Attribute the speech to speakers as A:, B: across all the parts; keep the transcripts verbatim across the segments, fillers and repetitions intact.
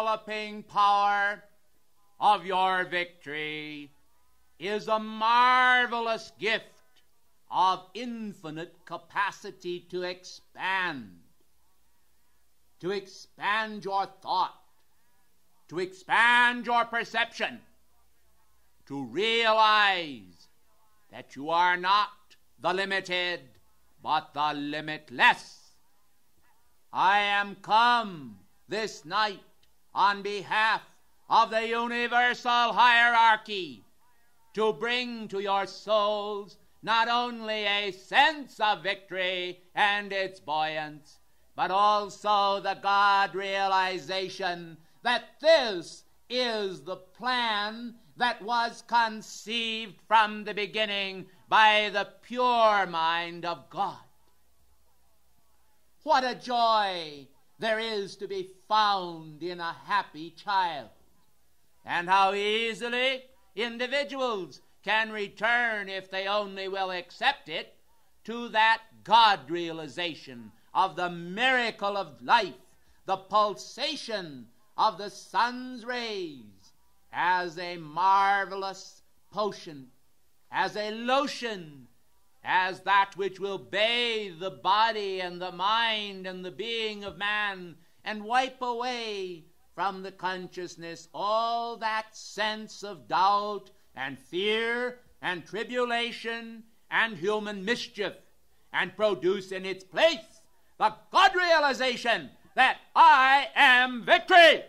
A: enveloping power of your victory is a marvelous gift of infinite capacity to expand, to expand your thought, to expand your perception, to realize that you are not the limited, but the limitless. I am come this night on behalf of the universal hierarchy to bring to your souls not only a sense of victory and its buoyance, but also the God realization that this is the plan that was conceived from the beginning by the pure mind of God. What a joy there is to be found in a happy child, and how easily individuals can return, if they only will accept it, to that God realization of the miracle of life, the pulsation of the sun's rays, as a marvelous potion, as a lotion, as that which will bathe the body and the mind and the being of man and wipe away from the consciousness all that sense of doubt and fear and tribulation and human mischief, and produce in its place the God realization that I am victory.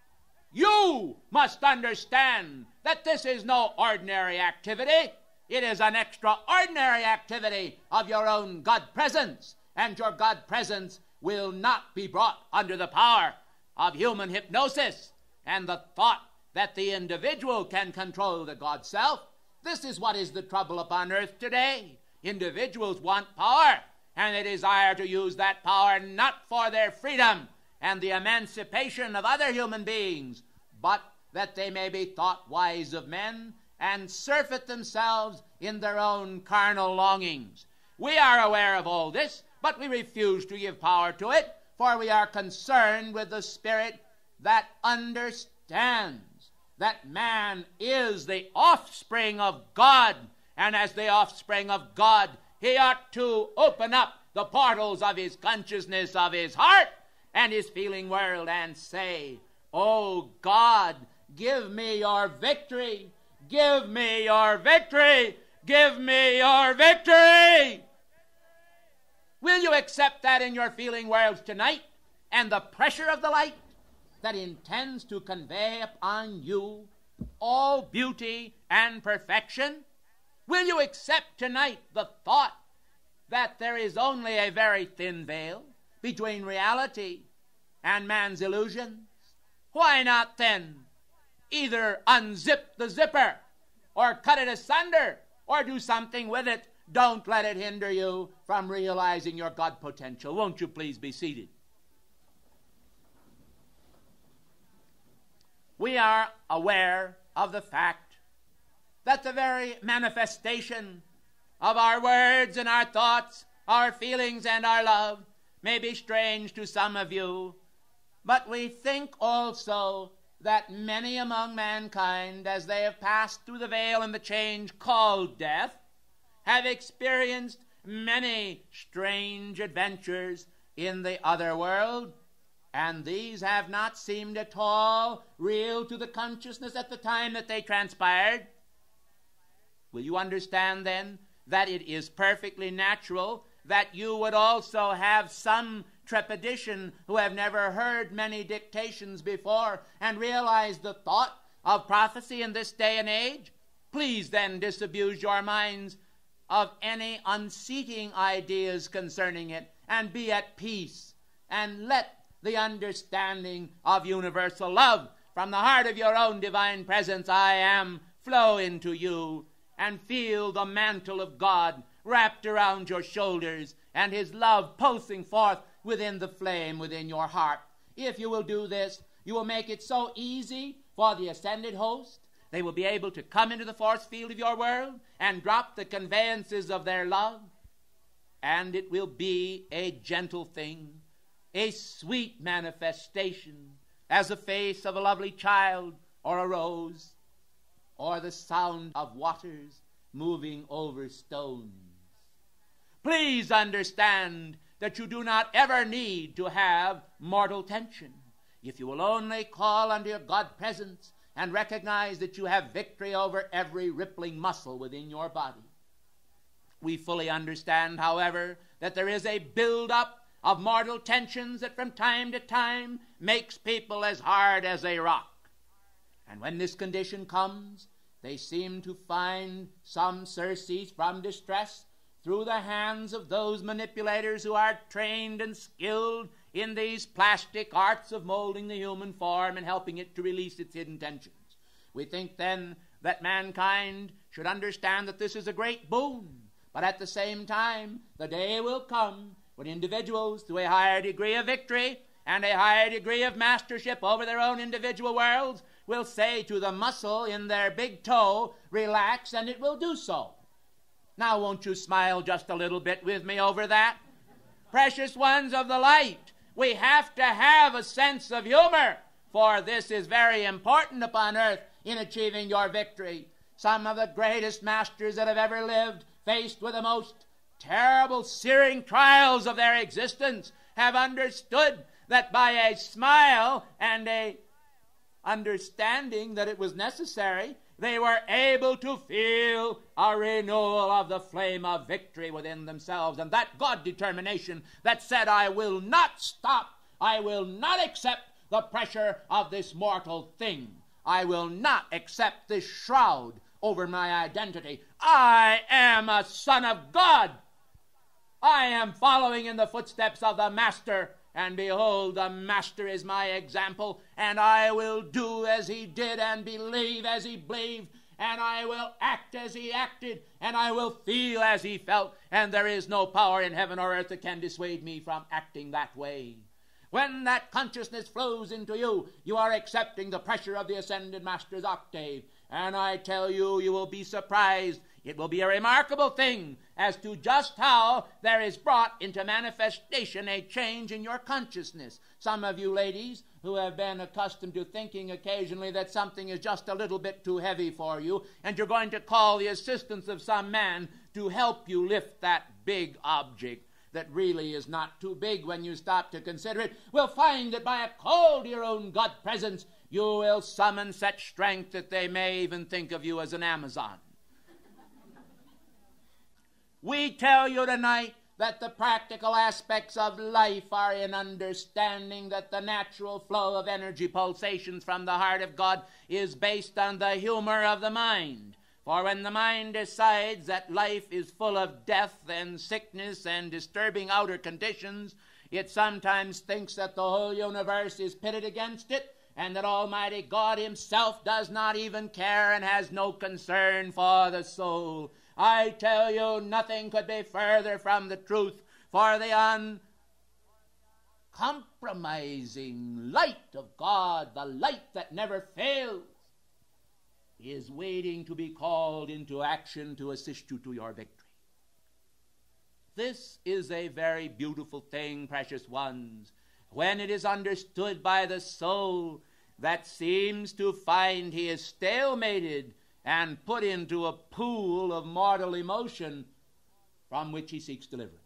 A: You must understand that this is no ordinary activity. It is an extraordinary activity of your own God presence, and your God presence will not be brought under the power of human hypnosis and the thought that the individual can control the God self. This is what is the trouble upon earth today. Individuals want power, and they desire to use that power not for their freedom and the emancipation of other human beings, but that they may be thought wise of men and surfeit themselves in their own carnal longings. We are aware of all this, but we refuse to give power to it, for we are concerned with the spirit that understands that man is the offspring of God, and as the offspring of God, he ought to open up the portals of his consciousness, of his heart, and his feeling world, and say, "Oh God, give me your victory, give me your victory, give me your victory." Will you accept that in your feeling worlds tonight, and the pressure of the light that intends to convey upon you all beauty and perfection? Will you accept tonight the thought that there is only a very thin veil between reality and man's illusions? Why not then either unzip the zipper or cut it asunder or do something with it? Don't let it hinder you from realizing your God potential. Won't you please be seated? We are aware of the fact that the very manifestation of our words and our thoughts, our feelings and our love may be strange to some of you, but we think also that many among mankind, as they have passed through the veil and the change called death, have experienced many strange adventures in the other world, and these have not seemed at all real to the consciousness at the time that they transpired. Will you understand then that it is perfectly natural that you would also have some trepidation who have never heard many dictations before and realize the thought of prophecy in this day and age? Please then disabuse your minds of any unseating ideas concerning it, and be at peace, and let the understanding of universal love from the heart of your own divine presence, I am, flow into you, and feel the mantle of God wrapped around your shoulders, and his love pulsing forth within the flame within your heart. If you will do this, you will make it so easy for the ascended host. They will be able to come into the force field of your world and drop the conveyances of their love, and it will be a gentle thing, a sweet manifestation as the face of a lovely child or a rose, or the sound of waters moving over stones. Please understand that you do not ever need to have mortal tension. If you will only call unto your God presence and recognize that you have victory over every rippling muscle within your body. We fully understand, however, that there is a build-up of mortal tensions that from time to time makes people as hard as a rock. And when this condition comes, they seem to find some surcease from distress through the hands of those manipulators who are trained and skilled in these plastic arts of molding the human form and helping it to release its hidden tensions. We think then that mankind should understand that this is a great boon, but at the same time, the day will come when individuals, through a higher degree of victory and a higher degree of mastership over their own individual worlds, will say to the muscle in their big toe, relax, and it will do so. Now, won't you smile just a little bit with me over that? Precious ones of the light, we have to have a sense of humor, for this is very important upon earth in achieving your victory. Some of the greatest masters that have ever lived, faced with the most terrible, searing trials of their existence, have understood that by a smile and a understanding that it was necessary, they were able to feel a renewal of the flame of victory within themselves, and that God determination that said, I will not stop, I will not accept the pressure of this mortal thing. I will not accept this shroud over my identity. I am a son of God. I am following in the footsteps of the Master, and behold, the Master is my example, and I will do as he did and believe as he believed, and I will act as he acted, and I will feel as he felt, and there is no power in heaven or earth that can dissuade me from acting that way. When that consciousness flows into you, you are accepting the pressure of the Ascended Master's octave, and I tell you, you will be surprised. It will be a remarkable thing as to just how there is brought into manifestation a change in your consciousness. Some of you ladies who have been accustomed to thinking occasionally that something is just a little bit too heavy for you, and you're going to call the assistance of some man to help you lift that big object that really is not too big when you stop to consider it, will find that by a call to your own God presence, you will summon such strength that they may even think of you as an Amazon. We tell you tonight that the practical aspects of life are in understanding that the natural flow of energy pulsations from the heart of God is based on the humor of the mind. For when the mind decides that life is full of death and sickness and disturbing outer conditions, it sometimes thinks that the whole universe is pitted against it, and that Almighty God himself does not even care and has no concern for the soul. I tell you, nothing could be further from the truth, for the uncompromising light of God, the light that never fails, is waiting to be called into action to assist you to your victory. This is a very beautiful thing, precious ones, when it is understood by the soul that seems to find he is stalemated and put into a pool of mortal emotion from which he seeks deliverance.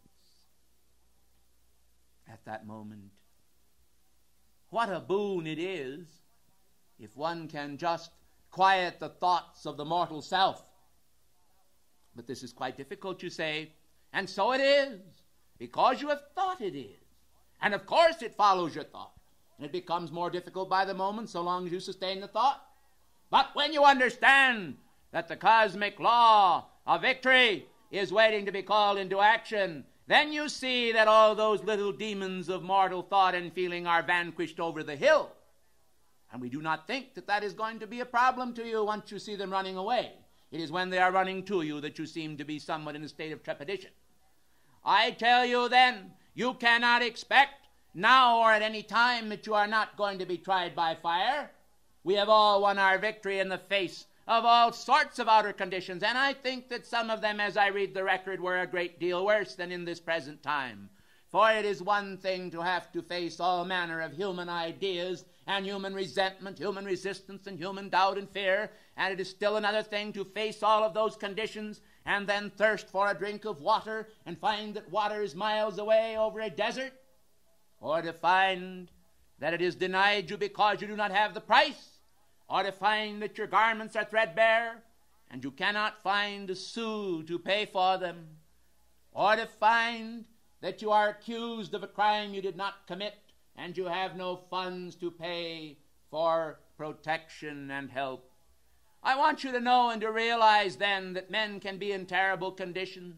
A: At that moment, what a boon it is if one can just quiet the thoughts of the mortal self. But this is quite difficult, you say, and so it is, because you have thought it is. And of course it follows your thought, and it becomes more difficult by the moment so long as you sustain the thought. But when you understand that the cosmic law of victory is waiting to be called into action, then you see that all those little demons of mortal thought and feeling are vanquished over the hill. And we do not think that that is going to be a problem to you once you see them running away. It is when they are running to you that you seem to be somewhat in a state of trepidation. I tell you then, you cannot expect now or at any time that you are not going to be tried by fire. We have all won our victory in the face of all sorts of outer conditions, and I think that some of them, as I read the record, were a great deal worse than in this present time. For it is one thing to have to face all manner of human ideas and human resentment, human resistance, and human doubt and fear. And it is still another thing to face all of those conditions and then thirst for a drink of water and find that water is miles away over a desert, or to find that it is denied you because you do not have the price, or to find that your garments are threadbare and you cannot find a sou to pay for them, or to find that you are accused of a crime you did not commit and you have no funds to pay for protection and help. I want you to know and to realize then that men can be in terrible conditions.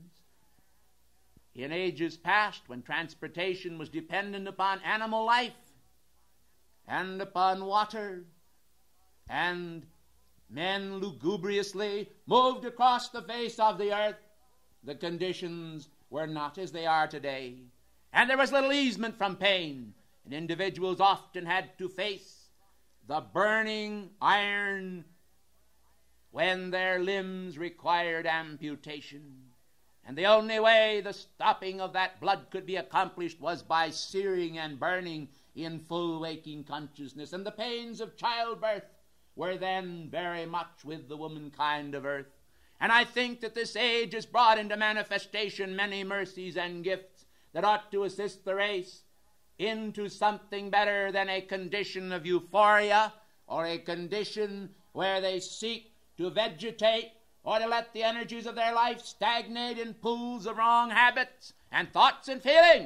A: In ages past, when transportation was dependent upon animal life and upon water, and men lugubriously moved across the face of the earth, the conditions were not as they are today. And there was little easement from pain, and individuals often had to face the burning iron when their limbs required amputation. And the only way the stopping of that blood could be accomplished was by searing and burning in full waking consciousness. And the pains of childbirth were then very much with the womankind of earth. And I think that this age has brought into manifestation many mercies and gifts that ought to assist the race into something better than a condition of euphoria, or a condition where they seek to vegetate or to let the energies of their life stagnate in pools of wrong habits and thoughts and feelings.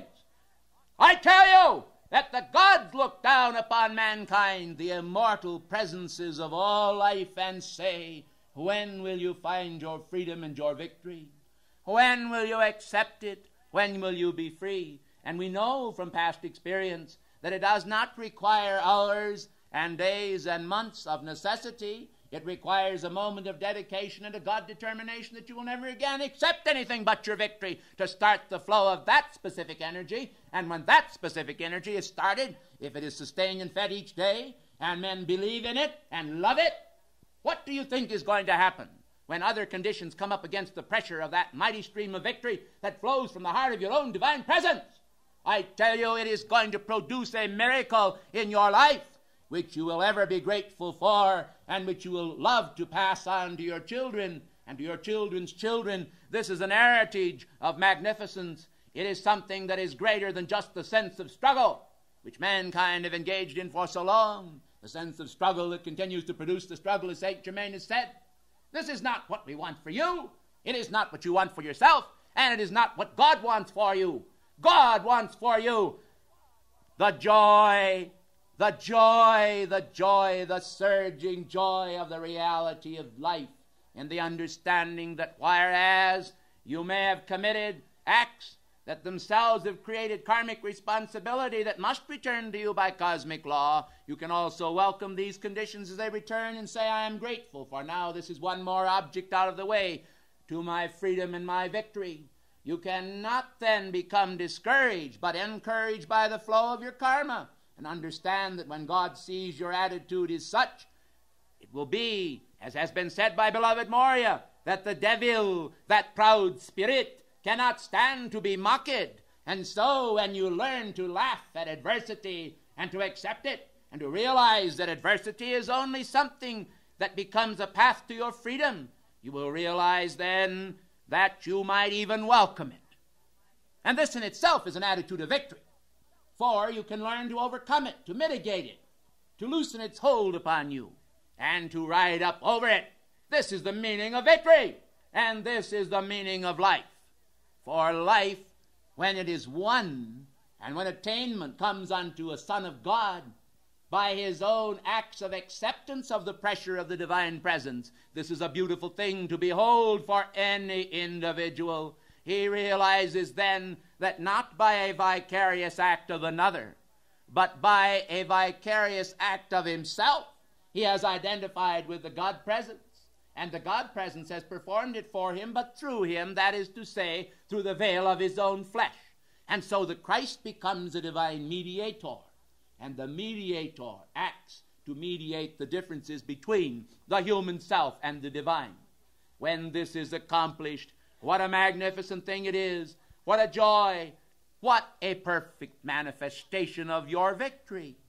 A: I tell you that the gods look down upon mankind, the immortal presences of all life, and say, when will you find your freedom and your victory? When will you accept it? When will you be free? And we know from past experience that it does not require hours and days and months of necessity. It requires a moment of dedication and a God determination that you will never again accept anything but your victory to start the flow of that specific energy. And when that specific energy is started, if it is sustained and fed each day, and men believe in it and love it, what do you think is going to happen when other conditions come up against the pressure of that mighty stream of victory that flows from the heart of your own divine presence? I tell you, it is going to produce a miracle in your life which you will ever be grateful for, and which you will love to pass on to your children and to your children's children. This is an heritage of magnificence. It is something that is greater than just the sense of struggle, which mankind have engaged in for so long. The sense of struggle that continues to produce the struggle, as Saint Germain has said. This is not what we want for you. It is not what you want for yourself, and it is not what God wants for you. God wants for you the joy, the joy, the joy, the surging joy of the reality of life, in the understanding that whereas you may have committed acts that themselves have created karmic responsibility that must return to you by cosmic law, you can also welcome these conditions as they return and say, I am grateful, for now this is one more object out of the way to my freedom and my victory. You cannot then become discouraged, but encouraged by the flow of your karma, and understand that when God sees your attitude is such, it will be, as has been said by beloved Moria, that the devil, that proud spirit, cannot stand to be mocked. And so when you learn to laugh at adversity and to accept it and to realize that adversity is only something that becomes a path to your freedom, you will realize then that you might even welcome it. And this in itself is an attitude of victory. For you can learn to overcome it, to mitigate it, to loosen its hold upon you, and to ride up over it. This is the meaning of victory, and this is the meaning of life. For life, when it is won, and when attainment comes unto a Son of God, by his own acts of acceptance of the pressure of the divine presence, this is a beautiful thing to behold for any individual. He realizes then that not by a vicarious act of another, but by a vicarious act of himself, he has identified with the God presence. And the God presence has performed it for him, but through him, that is to say, through the veil of his own flesh. And so the Christ becomes a divine mediator, and the mediator acts to mediate the differences between the human self and the divine. When this is accomplished, what a magnificent thing it is. What a joy. What a perfect manifestation of your victory.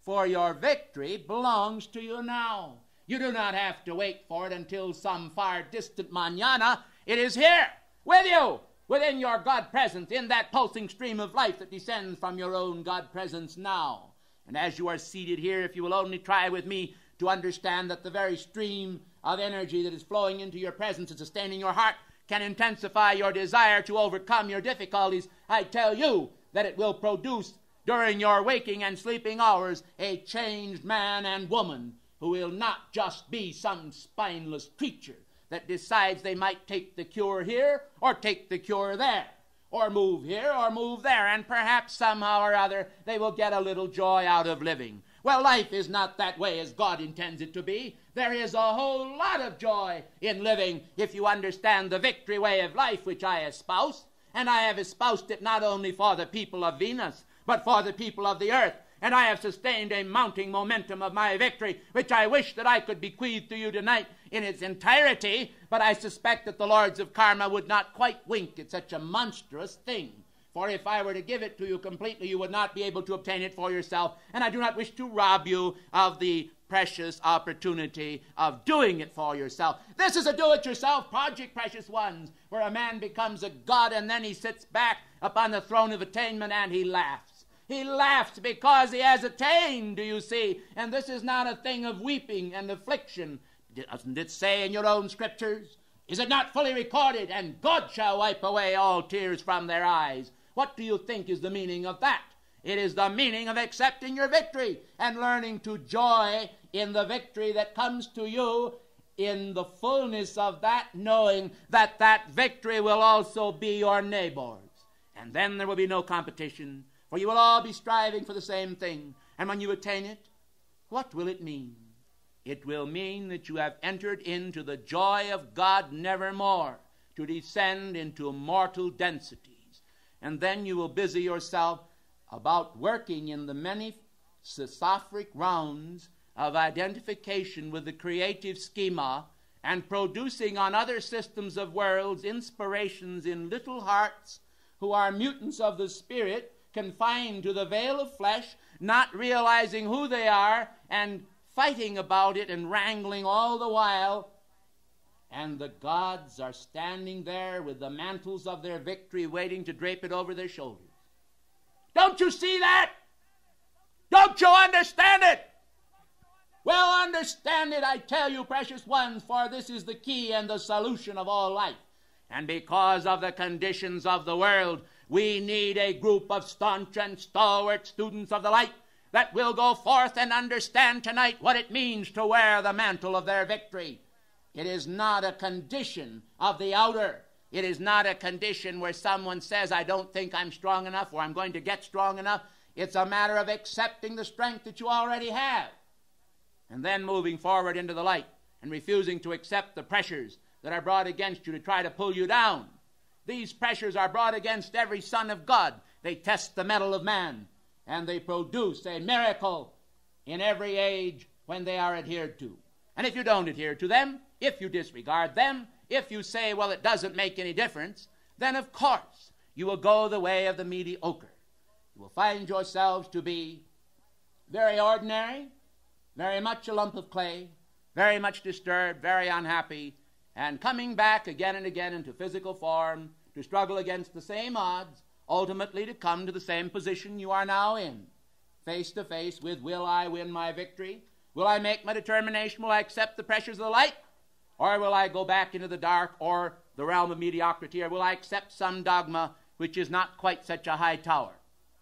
A: for your victory belongs to you now. You do not have to wait for it until some far distant mañana. It is here, with you, within your God presence, in that pulsing stream of life that descends from your own God presence now. And as you are seated here, if you will only try with me to understand that the very stream of energy that is flowing into your presence and sustaining your heart can intensify your desire to overcome your difficulties, I tell you that it will produce during your waking and sleeping hours a changed man and woman who will not just be some spineless creature that decides they might take the cure here or take the cure there, or move here or move there, and perhaps somehow or other they will get a little joy out of living. Well, life is not that way as God intends it to be. There is a whole lot of joy in living if you understand the victory way of life which I espouse. And I have espoused it not only for the people of Venus, but for the people of the earth. And I have sustained a mounting momentum of my victory, which I wish that I could bequeath to you tonight in its entirety, but I suspect that the lords of karma would not quite wink at such a monstrous thing. For if I were to give it to you completely, you would not be able to obtain it for yourself, and I do not wish to rob you of the precious opportunity of doing it for yourself. This is a do-it-yourself project, precious ones, where a man becomes a god and then he sits back upon the throne of attainment and he laughs. He laughs because he has attained, do you see? And this is not a thing of weeping and affliction. Doesn't it say in your own scriptures? Is it not fully recorded? And God shall wipe away all tears from their eyes. What do you think is the meaning of that? It is the meaning of accepting your victory and learning to joy in the victory that comes to you, in the fullness of that, knowing that that victory will also be your neighbor's. And then there will be no competition, for you will all be striving for the same thing. And when you attain it, what will it mean? It will mean that you have entered into the joy of God nevermore, to descend into mortal densities. And then you will busy yourself about working in the many seismic rounds of identification with the creative schema and producing on other systems of worlds inspirations in little hearts who are mutants of the spirit, confined to the veil of flesh, not realizing who they are and fighting about it and wrangling all the while. And the gods are standing there with the mantles of their victory waiting to drape it over their shoulders. Don't you see that? Don't you understand it? Well, understand it, I tell you, precious ones, for this is the key and the solution of all life. And because of the conditions of the world, we need a group of staunch and stalwart students of the light that will go forth and understand tonight what it means to wear the mantle of their victory. It is not a condition of the outer. It is not a condition where someone says, I don't think I'm strong enough or I'm going to get strong enough. It's a matter of accepting the strength that you already have and then moving forward into the light and refusing to accept the pressures that are brought against you to try to pull you down. These pressures are brought against every son of God. They test the mettle of man, and they produce a miracle in every age when they are adhered to. And if you don't adhere to them, if you disregard them, if you say, well, it doesn't make any difference, then of course you will go the way of the mediocre. You will find yourselves to be very ordinary, very much a lump of clay, very much disturbed, very unhappy, and coming back again and again into physical form to struggle against the same odds, ultimately to come to the same position you are now in, face to face with, will I win my victory? Will I make my determination? Will I accept the pressures of the light? Or will I go back into the dark or the realm of mediocrity? Or will I accept some dogma which is not quite such a high tower?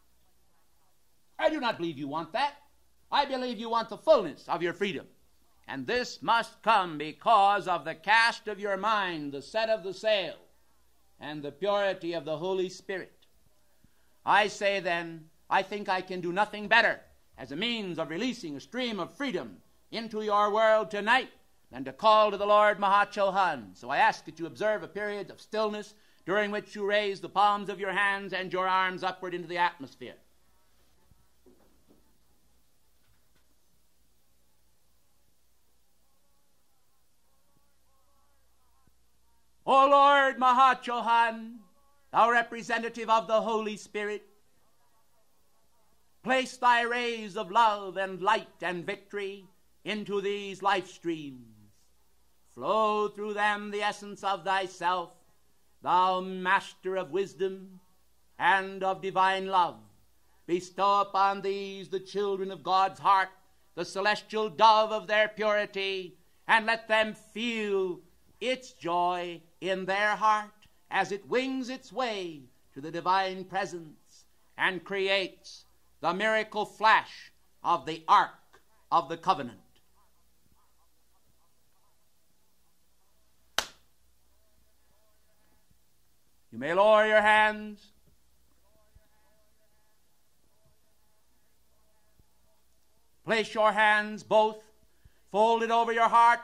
A: I do not believe you want that. I believe you want the fullness of your freedom. And this must come because of the cast of your mind, the set of the sail, and the purity of the Holy Spirit. I say then, I think I can do nothing better as a means of releasing a stream of freedom into your world tonight than to call to the Lord Mahachohan. So I ask that you observe a period of stillness during which you raise the palms of your hands and your arms upward into the atmosphere. O Lord Mahachohan, thou representative of the Holy Spirit, Place thy rays of love and light and victory into these life streams. Flow through them the essence of thyself, thou master of wisdom and of divine love. Bestow upon these, the children of God's heart, the celestial dove of their purity, and let them feel its joy in their heart as it wings its way to the divine presence and creates the miracle flash of the Ark of the Covenant. You may lower your hands. Place your hands both folded over your heart.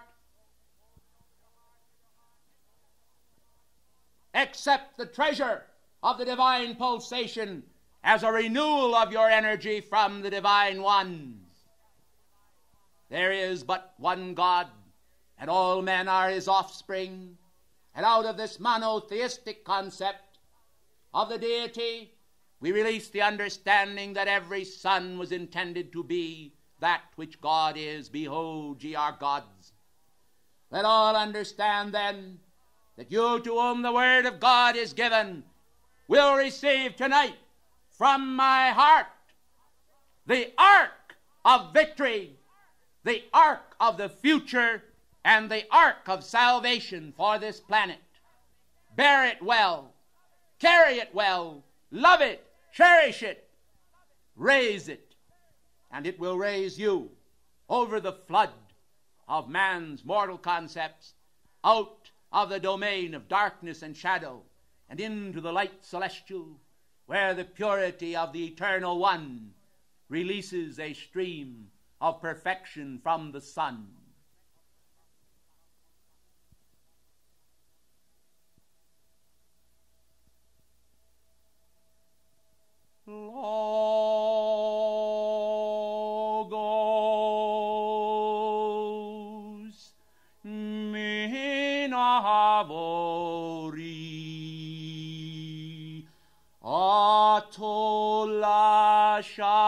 A: Accept the treasure of the divine pulsation as a renewal of your energy from the divine ones. There is but one God, and all men are his offspring. And out of this monotheistic concept of the deity, we release the understanding that every son was intended to be that which God is. Behold, ye are gods. Let all understand then that you, to whom the word of God is given, will receive tonight from my heart the ark of victory, the ark of the future, and the ark of salvation for this planet. Bear it well, carry it well, love it, cherish it, raise it, and it will raise you over the flood of man's mortal concepts, out of the domain of darkness and shadow, and into the light celestial, where the purity of the Eternal One releases a stream of perfection from the sun. Logos minavori atola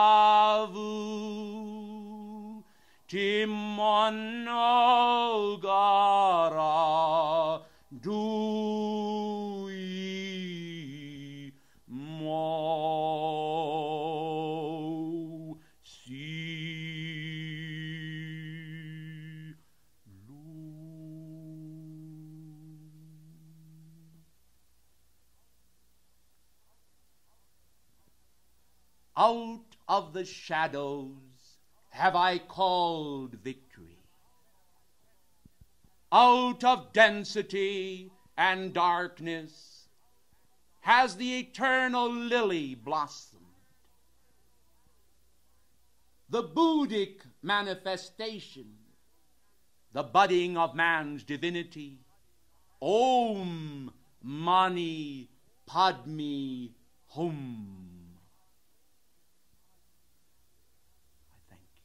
A: shavu timonogara dui mo si lu. Out of the shadows have I called victory. Out of density and darkness has the eternal lily blossomed. The Buddhic manifestation, the budding of man's divinity, Om Mani Padme Hum. I thank you.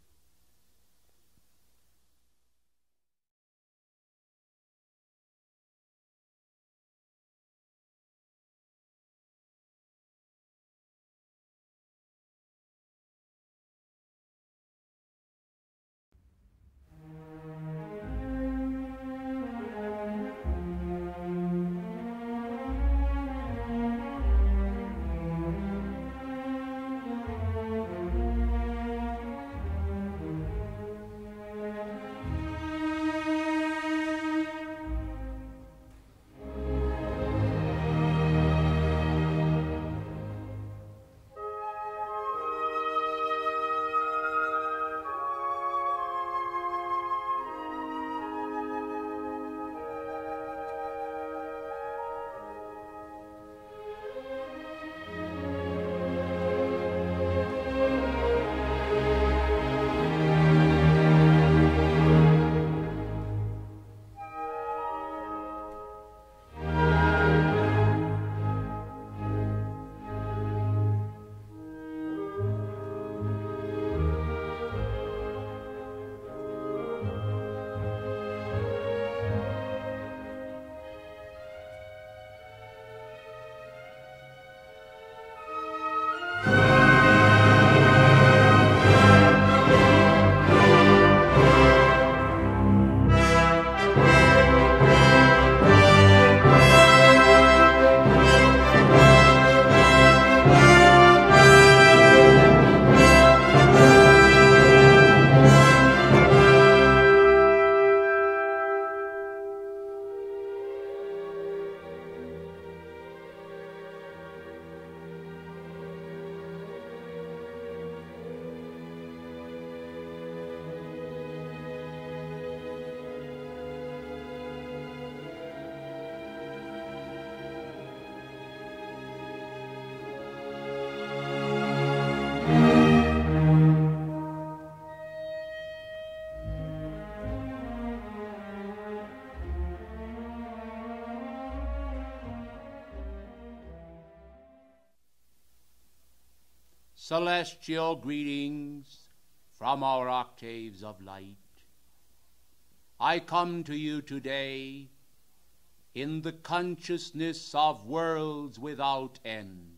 A: Celestial greetings from our octaves of light. I come to you today in the consciousness of worlds without end.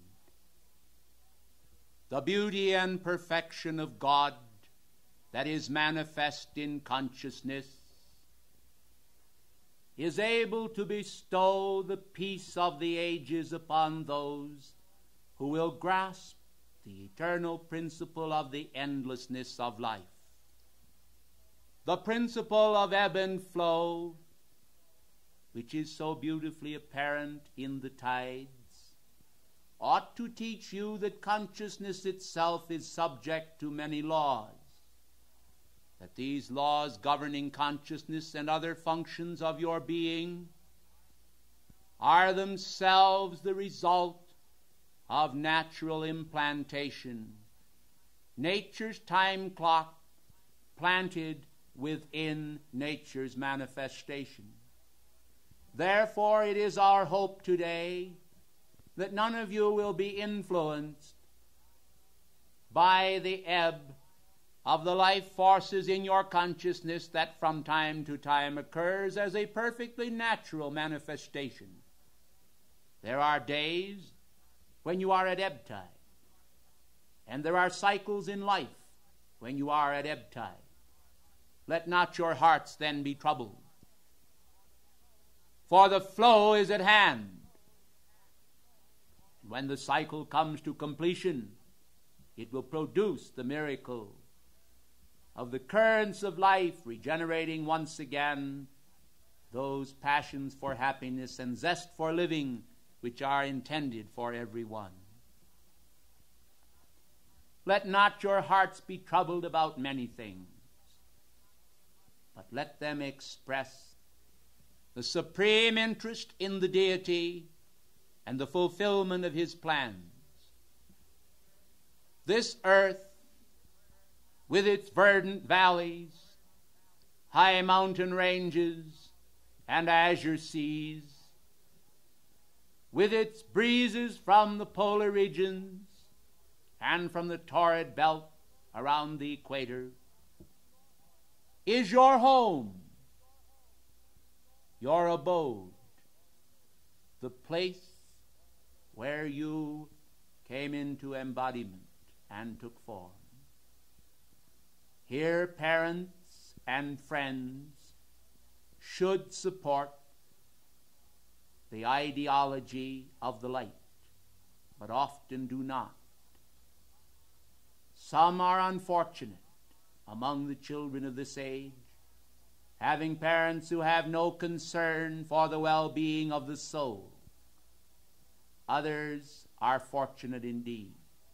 A: The beauty and perfection of God that is manifest in consciousness is able to bestow the peace of the ages upon those who will grasp the eternal principle of the endlessness of life. The principle of ebb and flow, which is so beautifully apparent in the tides, ought to teach you that consciousness itself is subject to many laws, that these laws governing consciousness and other functions of your being are themselves the result of natural implantation, nature's time clock planted within nature's manifestation. Therefore, it is our hope today that none of you will be influenced by the ebb of the life forces in your consciousness that from time to time occurs as a perfectly natural manifestation. There are days when you are at ebb tide, and there are cycles in life when you are at ebb tide. Let not your hearts then be troubled, for the flow is at hand. When the cycle comes to completion, it will produce the miracle of the currents of life regenerating once again those passions for happiness and zest for living which are intended for everyone. Let not your hearts be troubled about many things, but let them express the supreme interest in the deity and the fulfillment of his plans. This earth, with its verdant valleys, high mountain ranges, and azure seas, with its breezes from the polar regions and from the torrid belt around the equator, is your home, your abode, the place where you came into embodiment and took form. Here parents and friends should support the ideology of the light, but often do not. Some are unfortunate among the children of this age, having parents who have no concern for the well-being of the soul. Others are fortunate indeed.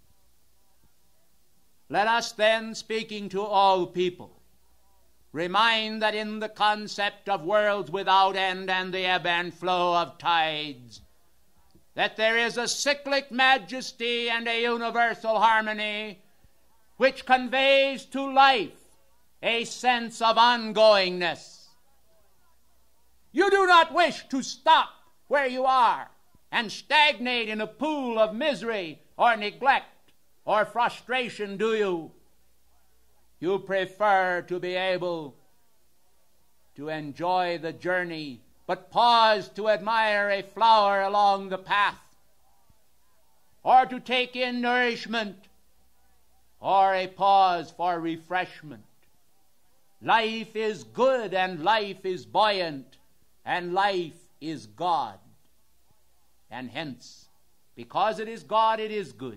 A: Let us then, speaking to all people, remind that in the concept of worlds without end and the ebb and flow of tides, that there is a cyclic majesty and a universal harmony which conveys to life a sense of ongoingness. You do not wish to stop where you are and stagnate in a pool of misery or neglect or frustration, do you? You prefer to be able to enjoy the journey, but pause to admire a flower along the path, or to take in nourishment, or a pause for refreshment. Life is good, and life is buoyant, and life is God. And hence, because it is God, it is good.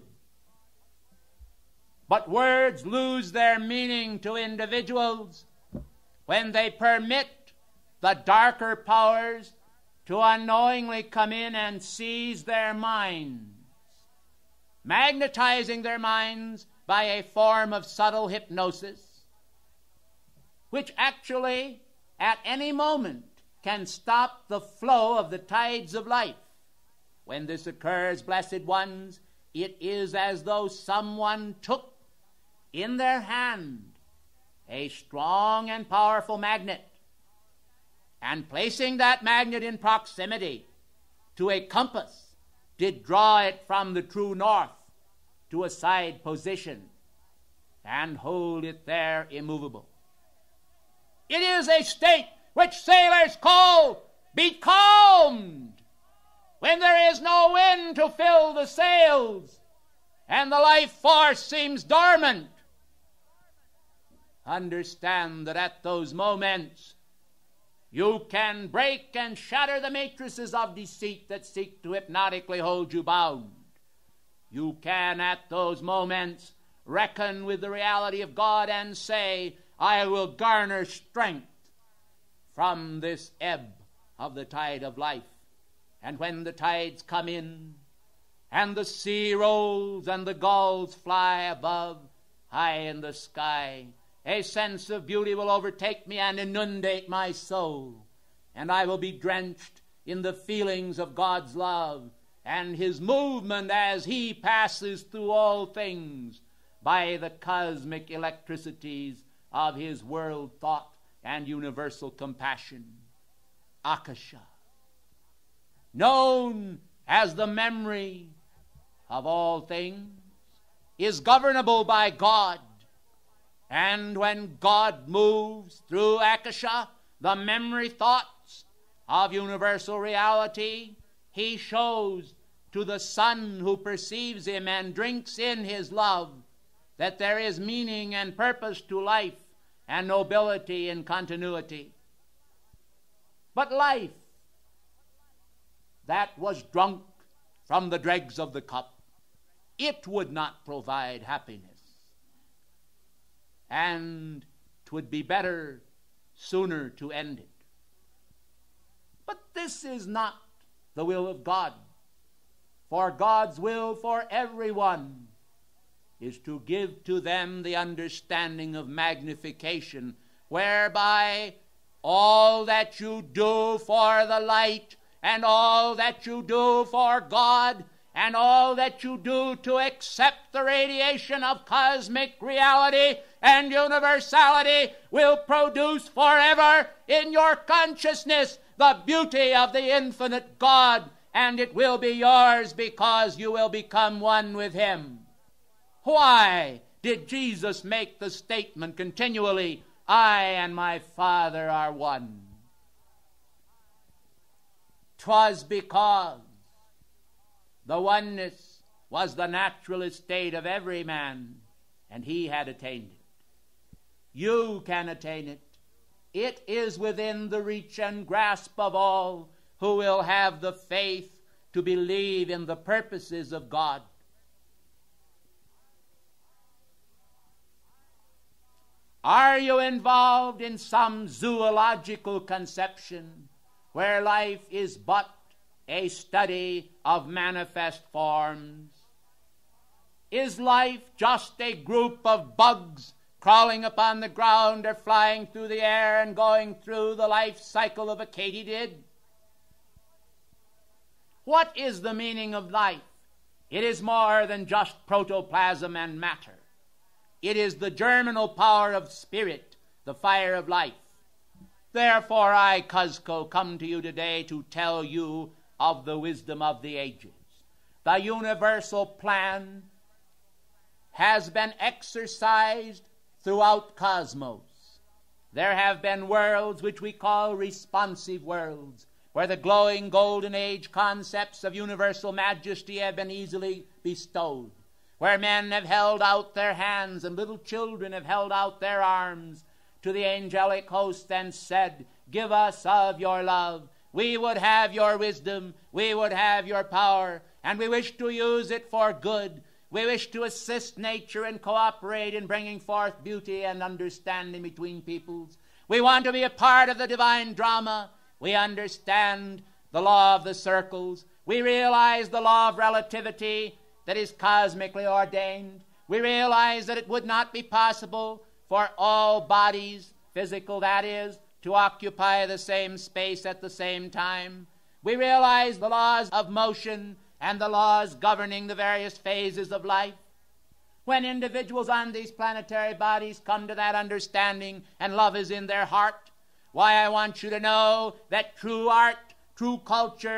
A: But words lose their meaning to individuals when they permit the darker powers to unknowingly come in and seize their minds, magnetizing their minds by a form of subtle hypnosis, which actually, at any moment, can stop the flow of the tides of life. When this occurs, blessed ones, it is as though someone took in their hand a strong and powerful magnet, and placing that magnet in proximity to a compass, did draw it from the true north to a side position and hold it there immovable. It is a state which sailors call becalmed, when there is no wind to fill the sails and the life force seems dormant. Understand that at those moments you can break and shatter the matrices of deceit that seek to hypnotically hold you bound. You can at those moments reckon with the reality of God and say, I will garner strength from this ebb of the tide of life. And when the tides come in, and the sea rolls, and the gulls fly above, high in the sky, a sense of beauty will overtake me and inundate my soul, and I will be drenched in the feelings of God's love and his movement as he passes through all things by the cosmic electricities of his world thought and universal compassion. Akasha, known as the memory of all things, is governable by God. And when God moves through Akasha, the memory thoughts of universal reality, he shows to the son who perceives him and drinks in his love that there is meaning and purpose to life and nobility in continuity. But life that was drunk from the dregs of the cup, it would not provide happiness. And 'twould be better sooner to end it. But this is not the will of God. For God's will for everyone is to give to them the understanding of magnification, whereby all that you do for the light, and all that you do for God, and all that you do to accept the radiation of cosmic reality and universality will produce forever in your consciousness the beauty of the infinite God, and it will be yours because you will become one with him. Why did Jesus make the statement continually, I and my Father are one? 'Twas because the oneness was the natural estate of every man, and he had attained it. You can attain it. It is within the reach and grasp of all who will have the faith to believe in the purposes of God. Are you involved in some zoological conception where life is but a study of manifest forms? Is life just a group of bugs crawling upon the ground or flying through the air and going through the life cycle of a katydid? What is the meaning of life? It is more than just protoplasm and matter. It is the germinal power of spirit, the fire of life. Therefore I, Cuzco, come to you today to tell you of the wisdom of the ages. The universal plan has been exercised throughout cosmos. There have been worlds which we call responsive worlds, where the glowing golden age concepts of universal majesty have been easily bestowed, where men have held out their hands and little children have held out their arms to the angelic host and said, give us of your love. We would have your wisdom. We would have your power. And we wish to use it for good. We wish to assist nature and cooperate in bringing forth beauty and understanding between peoples. We want to be a part of the divine drama. We understand the law of the circles. We realize the law of relativity that is cosmically ordained. We realize that it would not be possible for all bodies, physical that is, to occupy the same space at the same time. We realize the laws of motion and the laws governing the various phases of life. When individuals on these planetary bodies come to that understanding and love is in their heart, why, I want you to know that true art, true culture,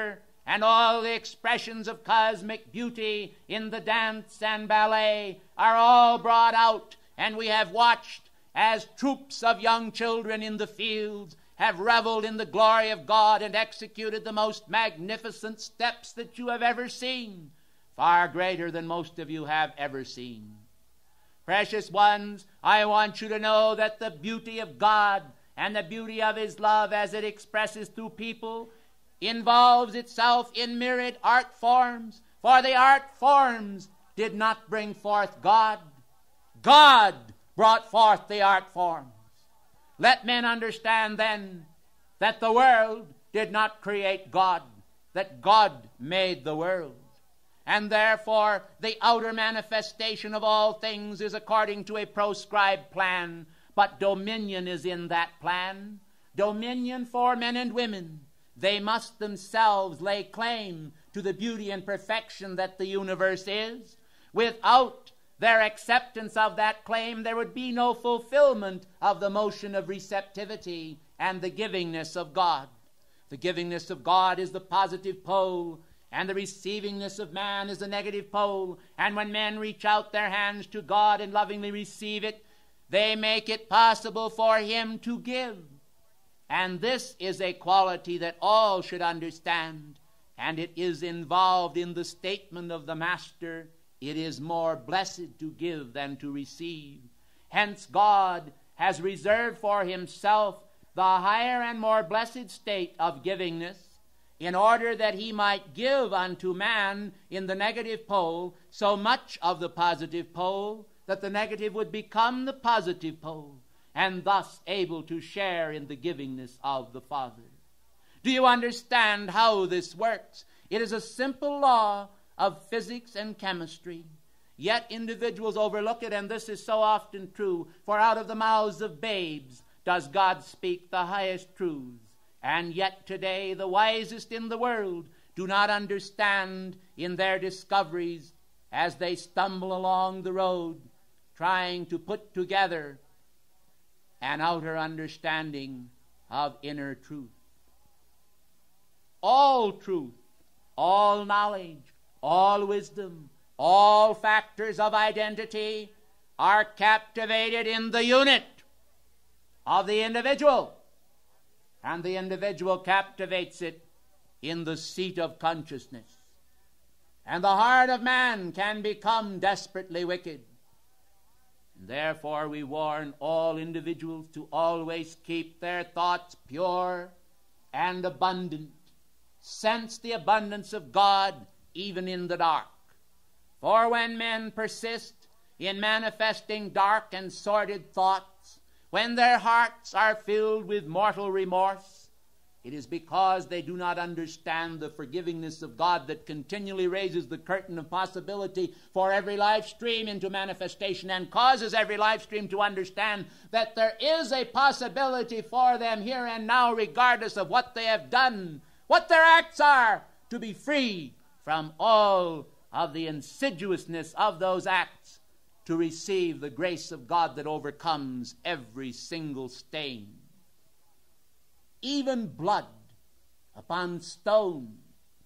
A: and all the expressions of cosmic beauty in the dance and ballet are all brought out, and we have watched as troops of young children in the fields have reveled in the glory of God and executed the most magnificent steps that you have ever seen, far greater than most of you have ever seen. Precious ones, I want you to know that the beauty of God and the beauty of His love as it expresses through people involves itself in myriad art forms, for the art forms did not bring forth God. God brought forth the art forms. Let men understand then that the world did not create God, that God made the world. And therefore the outer manifestation of all things is according to a proscribed plan, but dominion is in that plan. Dominion for men and women. They must themselves lay claim to the beauty and perfection that the universe is. Without their acceptance of that claim, there would be no fulfillment of the motion of receptivity and the givingness of God. The givingness of God is the positive pole, and the receivingness of man is the negative pole. And when men reach out their hands to God and lovingly receive it, they make it possible for Him to give. And this is a quality that all should understand, and it is involved in the statement of the Master, "It is more blessed to give than to receive." Hence God has reserved for Himself the higher and more blessed state of givingness, in order that He might give unto man in the negative pole so much of the positive pole that the negative would become the positive pole, and thus able to share in the givingness of the Father. Do you understand how this works? It is a simple law of physics and chemistry. Yet individuals overlook it, and this is so often true, for out of the mouths of babes does God speak the highest truths. And yet today the wisest in the world do not understand in their discoveries as they stumble along the road, trying to put together an outer understanding of inner truth. All truth, all knowledge, all wisdom, all factors of identity are captivated in the unit of the individual, and the individual captivates it in the seat of consciousness. And the heart of man can become desperately wicked. And therefore we warn all individuals to always keep their thoughts pure and abundant. Sense the abundance of God even in the dark. For when men persist in manifesting dark and sordid thoughts, when their hearts are filled with mortal remorse, it is because they do not understand the forgivingness of God that continually raises the curtain of possibility for every life stream into manifestation, and causes every life stream to understand that there is a possibility for them here and now, regardless of what they have done, what their acts are, to be free from all of the insidiousness of those acts, to receive the grace of God that overcomes every single stain. Even blood upon stone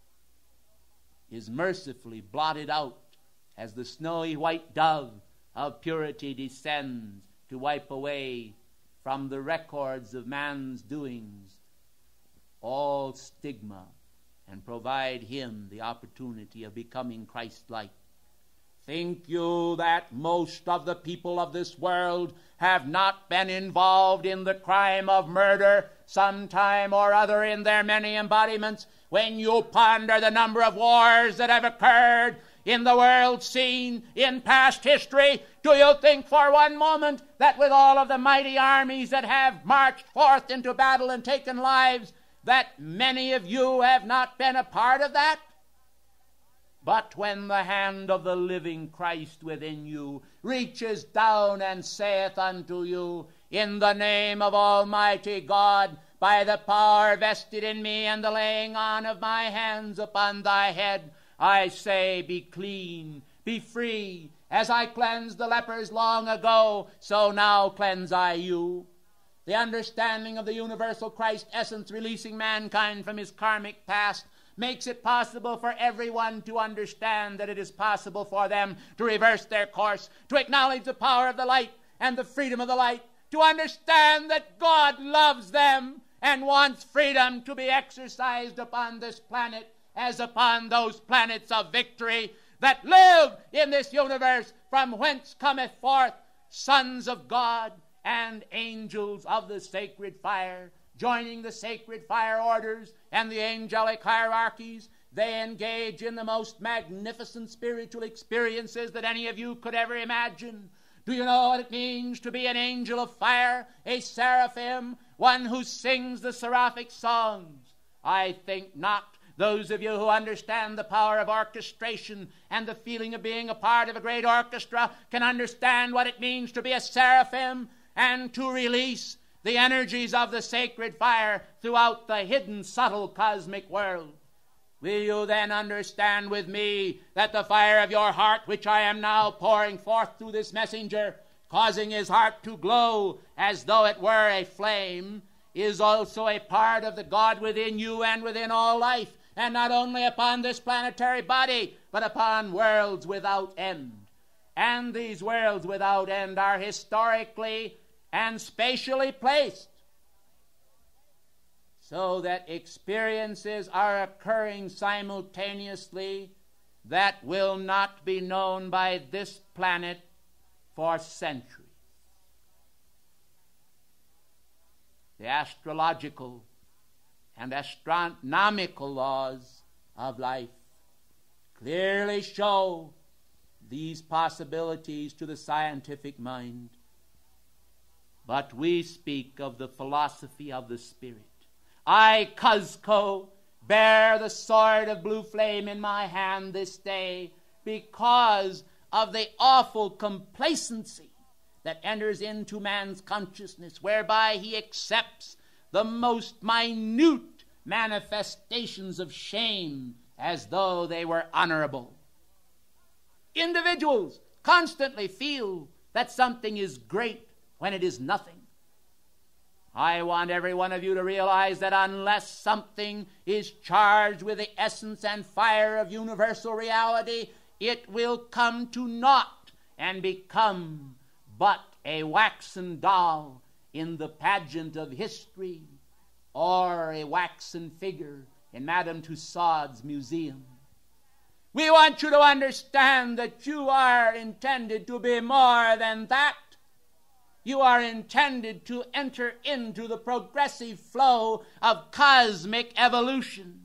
A: is mercifully blotted out as the snowy white dove of purity descends to wipe away from the records of man's doings all stigma and provide him the opportunity of becoming Christ-like. Think you that most of the people of this world have not been involved in the crime of murder sometime or other in their many embodiments? When you ponder the number of wars that have occurred in the world scene in past history, do you think for one moment that with all of the mighty armies that have marched forth into battle and taken lives, that many of you have not been a part of that? But when the hand of the living Christ within you reaches down and saith unto you, in the name of Almighty God, by the power vested in me and the laying on of my hands upon thy head, I say, be clean, be free. As I cleansed the lepers long ago, so now cleanse I you. The understanding of the universal Christ essence releasing mankind from his karmic past makes it possible for everyone to understand that it is possible for them to reverse their course, to acknowledge the power of the light and the freedom of the light, to understand that God loves them and wants freedom to be exercised upon this planet as upon those planets of victory that live in this universe, from whence cometh forth sons of God and angels of the sacred fire. Joining the sacred fire orders and the angelic hierarchies, they engage in the most magnificent spiritual experiences that any of you could ever imagine. Do you know what it means to be an angel of fire, a seraphim, one who sings the seraphic songs? I think not. Those of you who understand the power of orchestration and the feeling of being a part of a great orchestra can understand what it means to be a seraphim and to release the energies of the sacred fire throughout the hidden, subtle cosmic world. Will you then understand with me that the fire of your heart, which I am now pouring forth through this messenger, causing his heart to glow as though it were a flame, is also a part of the God within you and within all life, and not only upon this planetary body, but upon worlds without end. And these worlds without end are historically and spatially placed, so that experiences are occurring simultaneously that will not be known by this planet for centuries. The astrological and astronomical laws of life clearly show these possibilities to the scientific mind. But we speak of the philosophy of the Spirit. I, Cuzco, bear the sword of blue flame in my hand this day because of the awful complacency that enters into man's consciousness, whereby he accepts the most minute manifestations of shame as though they were honorable. Individuals constantly feel that something is great when it is nothing. I want every one of you to realize that unless something is charged with the essence and fire of universal reality, it will come to naught and become but a waxen doll in the pageant of history, or a waxen figure in Madame Tussauds museum. We want you to understand that you are intended to be more than that. You are intended to enter into the progressive flow of cosmic evolution.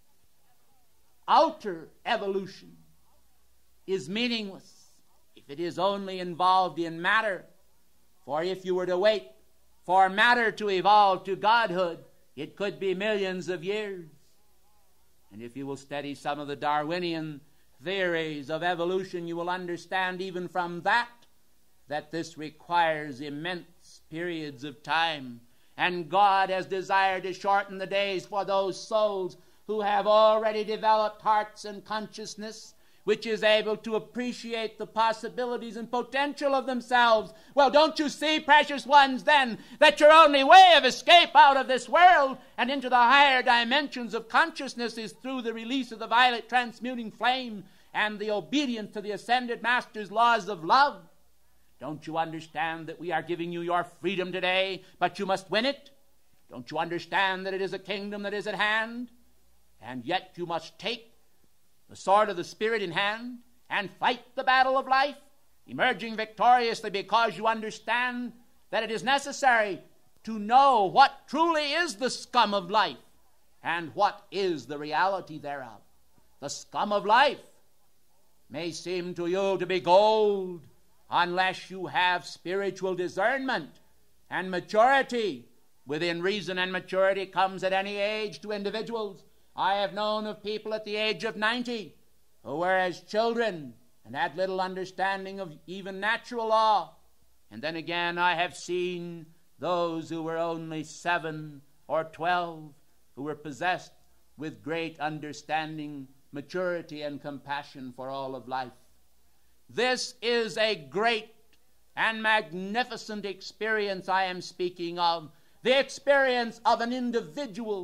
A: Outer evolution is meaningless if it is only involved in matter. For if you were to wait for matter to evolve to godhood, it could be millions of years. And if you will study some of the Darwinian theories of evolution, you will understand even from that that this requires immense periods of time. And God has desired to shorten the days for those souls who have already developed hearts and consciousness, which is able to appreciate the possibilities and potential of themselves. Well, don't you see, precious ones, then, that your only way of escape out of this world and into the higher dimensions of consciousness is through the release of the violet transmuting flame and the obedience to the ascended master's laws of love? Don't you understand that we are giving you your freedom today, but you must win it? Don't you understand that it is a kingdom that is at hand? And yet you must take the sword of the Spirit in hand and fight the battle of life, emerging victoriously because you understand that it is necessary to know what truly is the scum of life and what is the reality thereof. The scum of life may seem to you to be gold unless you have spiritual discernment and maturity. Within reason and maturity comes at any age to individuals. I have known of people at the age of ninety who were as children and had little understanding of even natural law. And then again I have seen those who were only seven or twelve who were possessed with great understanding, maturity, and compassion for all of life. This is a great and magnificent experience I am speaking of, the experience of an individual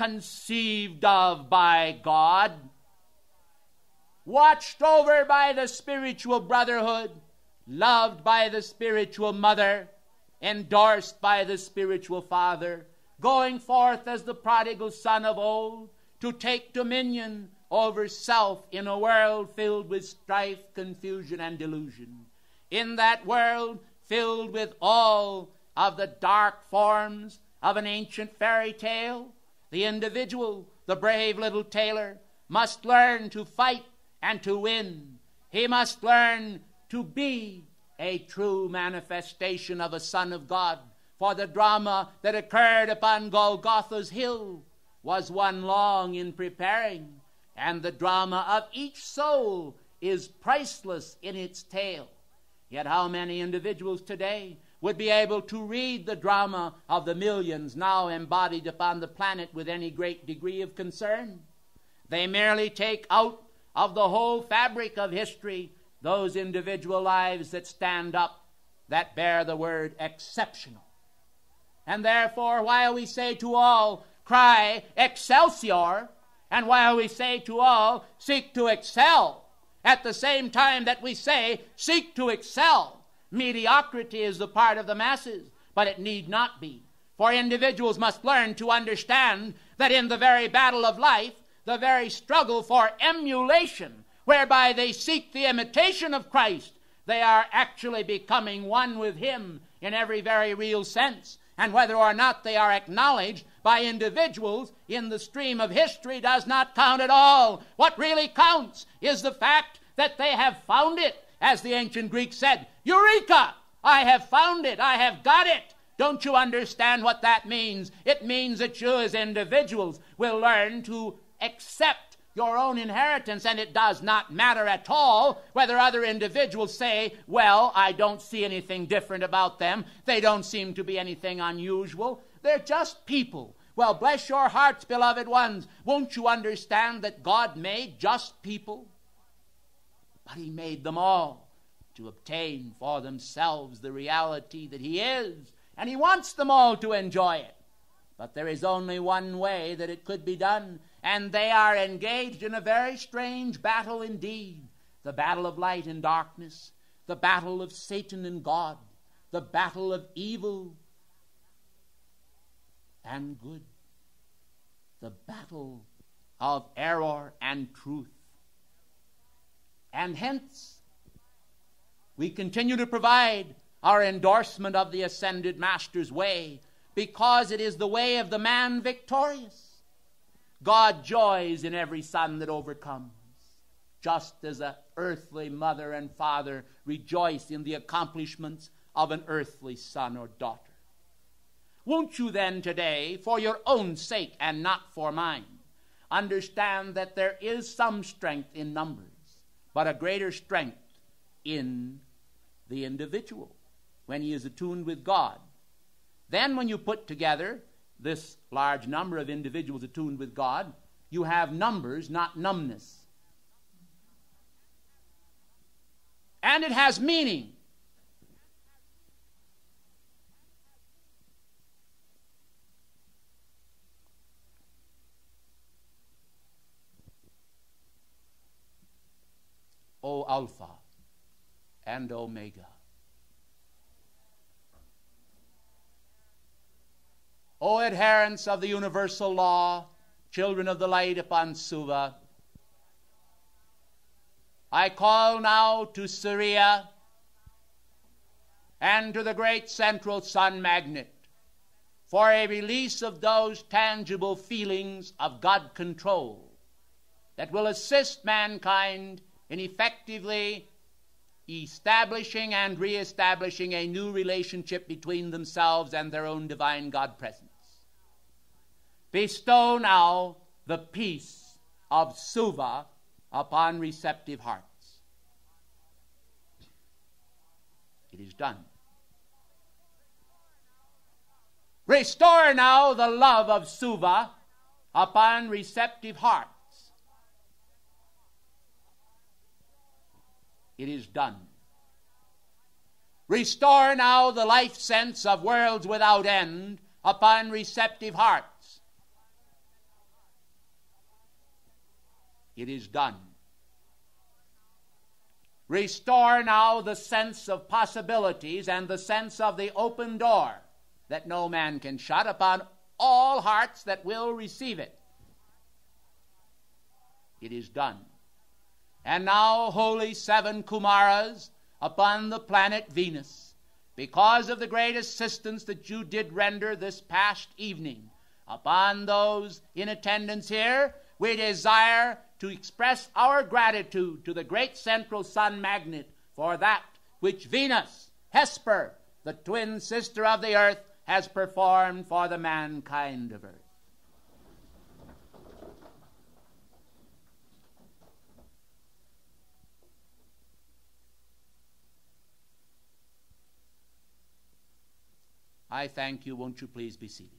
A: conceived of by God, watched over by the spiritual brotherhood, loved by the spiritual mother, endorsed by the spiritual father, going forth as the prodigal son of old to take dominion over self in a world filled with strife, confusion, and delusion. In that world filled with all of the dark forms of an ancient fairy tale, the individual, the brave little tailor, must learn to fight and to win. He must learn to be a true manifestation of a Son of God. For the drama that occurred upon Golgotha's hill was one long in preparing, and the drama of each soul is priceless in its tale. Yet how many individuals today would be able to read the drama of the millions now embodied upon the planet with any great degree of concern? They merely take out of the whole fabric of history those individual lives that stand up, that bear the word exceptional. And therefore, while we say to all, cry Excelsior, and while we say to all, seek to excel, at the same time that we say, seek to excel, mediocrity is the part of the masses, but it need not be. For individuals must learn to understand that in the very battle of life, the very struggle for emulation, whereby they seek the imitation of Christ, they are actually becoming one with Him in every very real sense. And whether or not they are acknowledged by individuals in the stream of history does not count at all. What really counts is the fact that they have found it. As the ancient Greeks said, Eureka! I have found it. I have got it. Don't you understand what that means? It means that you as individuals will learn to accept your own inheritance, and it does not matter at all whether other individuals say, well, I don't see anything different about them. They don't seem to be anything unusual. They're just people. Well, bless your hearts, beloved ones. Won't you understand that God made just people? But He made them all to obtain for themselves the reality that He is, and He wants them all to enjoy it. But there is only one way that it could be done, and they are engaged in a very strange battle indeed. The battle of light and darkness, the battle of Satan and God, the battle of evil and good, the battle of error and truth. And hence, we continue to provide our endorsement of the ascended Master's way, because it is the way of the man victorious. God joys in every son that overcomes, just as an earthly mother and father rejoice in the accomplishments of an earthly son or daughter. Won't you then today, for your own sake and not for mine, understand that there is some strength in numbers, but a greater strength in the individual when he is attuned with God? Then when you put together this large number of individuals attuned with God, you have numbers, not numbness. And it has meaning. O Alpha and Omega. O adherents of the universal law, children of the light upon Suva, I call now to Syria and to the great central sun magnet for a release of those tangible feelings of God control that will assist mankind in effectively establishing and reestablishing a new relationship between themselves and their own divine God presence. Bestow now the peace of Suva upon receptive hearts. It is done. Restore now the love of Suva upon receptive hearts. It is done. Restore now the life sense of worlds without end upon receptive hearts. It is done. Restore now the sense of possibilities and the sense of the open door that no man can shut upon all hearts that will receive it. It is done. And now, holy seven Kumaras upon the planet Venus, because of the great assistance that you did render this past evening upon those in attendance here, we desire to express our gratitude to the great central sun magnet for that which Venus, Hesper, the twin sister of the earth, has performed for the mankind of earth. I thank you. Won't you please be seated?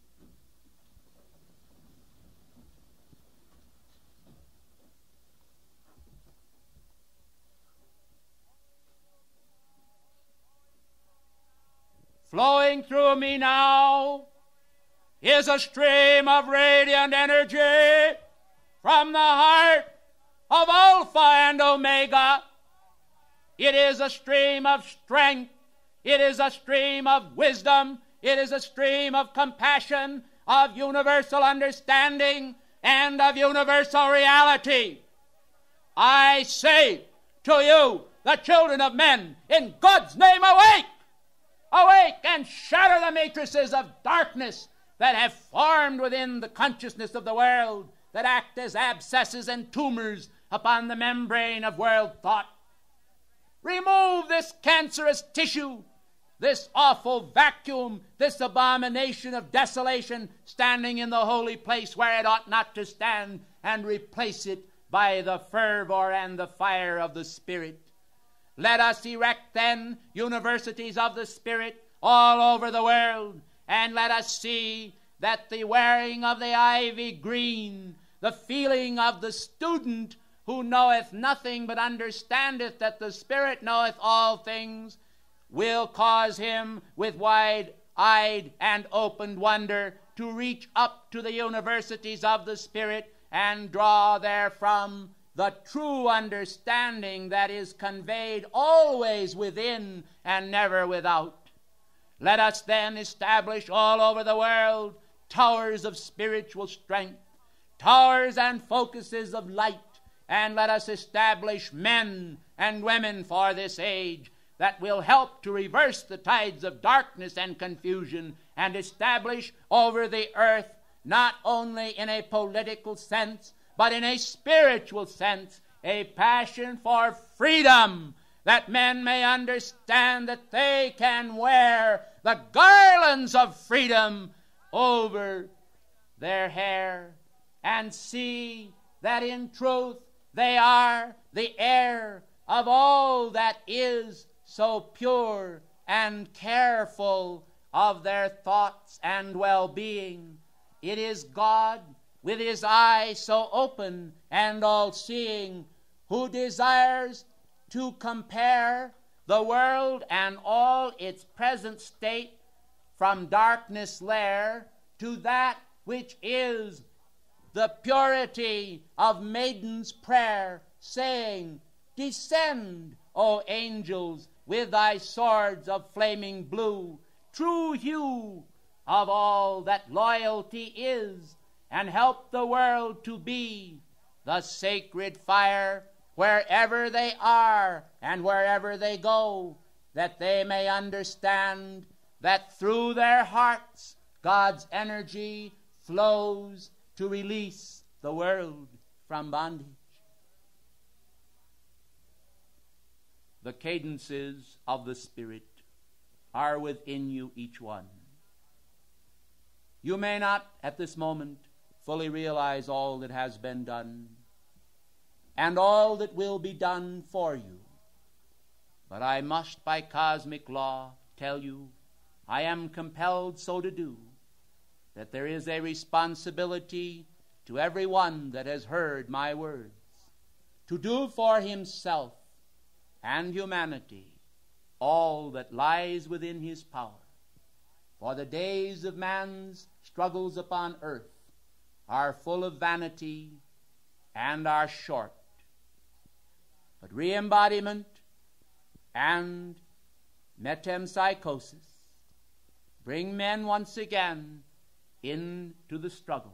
A: Flowing through me now is a stream of radiant energy from the heart of Alpha and Omega. It is a stream of strength. It is a stream of wisdom. It is a stream of compassion, of universal understanding, and of universal reality. I say to you, the children of men, in God's name, awake! Awake and shatter the matrices of darkness that have formed within the consciousness of the world, that act as abscesses and tumors upon the membrane of world thought. Remove this cancerous tissue, this awful vacuum, this abomination of desolation standing in the holy place where it ought not to stand, and replace it by the fervor and the fire of the Spirit. Let us erect then universities of the Spirit all over the world, and let us see that the wearing of the ivy green, the feeling of the student who knoweth nothing but understandeth that the Spirit knoweth all things, will cause him with wide-eyed and opened wonder to reach up to the universities of the Spirit and draw therefrom the true understanding that is conveyed always within and never without. Let us then establish all over the world towers of spiritual strength, towers and focuses of light, and let us establish men and women for this age that will help to reverse the tides of darkness and confusion and establish over the earth, not only in a political sense, but in a spiritual sense, a passion for freedom, that men may understand that they can wear the garlands of freedom over their hair and see that in truth they are the heir of all that is so pure and careful of their thoughts and well-being. It is God, with his eye so open and all-seeing, who desires to compare the world and all its present state from darkness lair to that which is the purity of maiden's prayer, saying, "Descend, O angels, with thy swords of flaming blue, true hue of all that loyalty is, and help the world to be the sacred fire wherever they are and wherever they go, that they may understand that through their hearts God's energy flows to release the world from bondage." The cadences of the Spirit are within you, each one. You may not at this moment fully realize all that has been done and all that will be done for you. But I must, by cosmic law, tell you, I am compelled so to do, that there is a responsibility to every one that has heard my words to do for himself and humanity all that lies within his power. For the days of man's struggles upon earth are full of vanity and are short. But re-embodiment and metempsychosis bring men once again into the struggle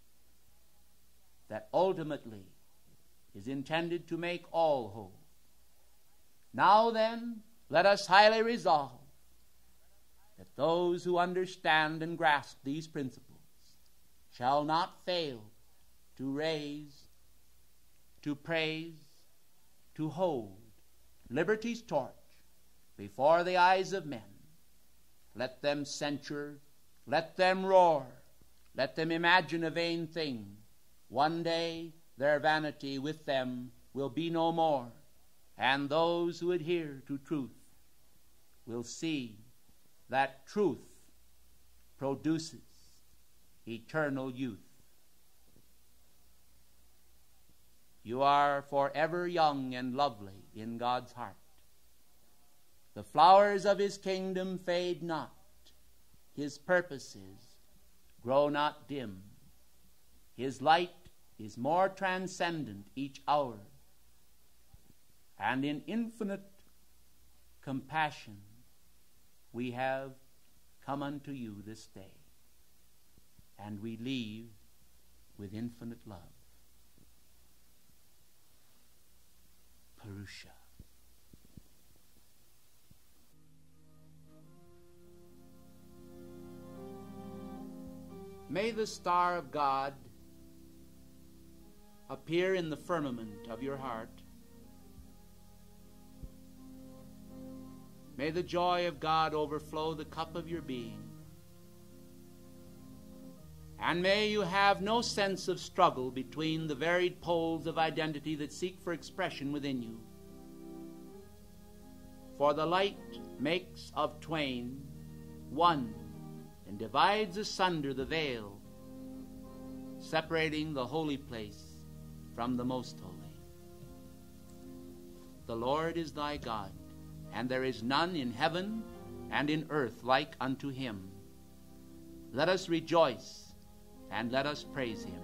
A: that ultimately is intended to make all whole. Now then, let us highly resolve that those who understand and grasp these principles shall not fail to raise, to praise, to hold liberty's torch before the eyes of men. Let them censure, let them roar, let them imagine a vain thing. One day their vanity with them will be no more, and those who adhere to truth will see that truth produces eternal youth. You are forever young and lovely in God's heart. The flowers of his kingdom fade not. His purposes grow not dim. His light is more transcendent each hour. And in infinite compassion we have come unto you this day, and we leave with infinite love. Purusha. May the star of God appear in the firmament of your heart. May the joy of God overflow the cup of your being. And may you have no sense of struggle between the varied poles of identity that seek for expression within you. For the light makes of twain one and divides asunder the veil, separating the holy place from the most holy. The Lord is thy God, and there is none in heaven and in earth like unto him. Let us rejoice and let us praise him.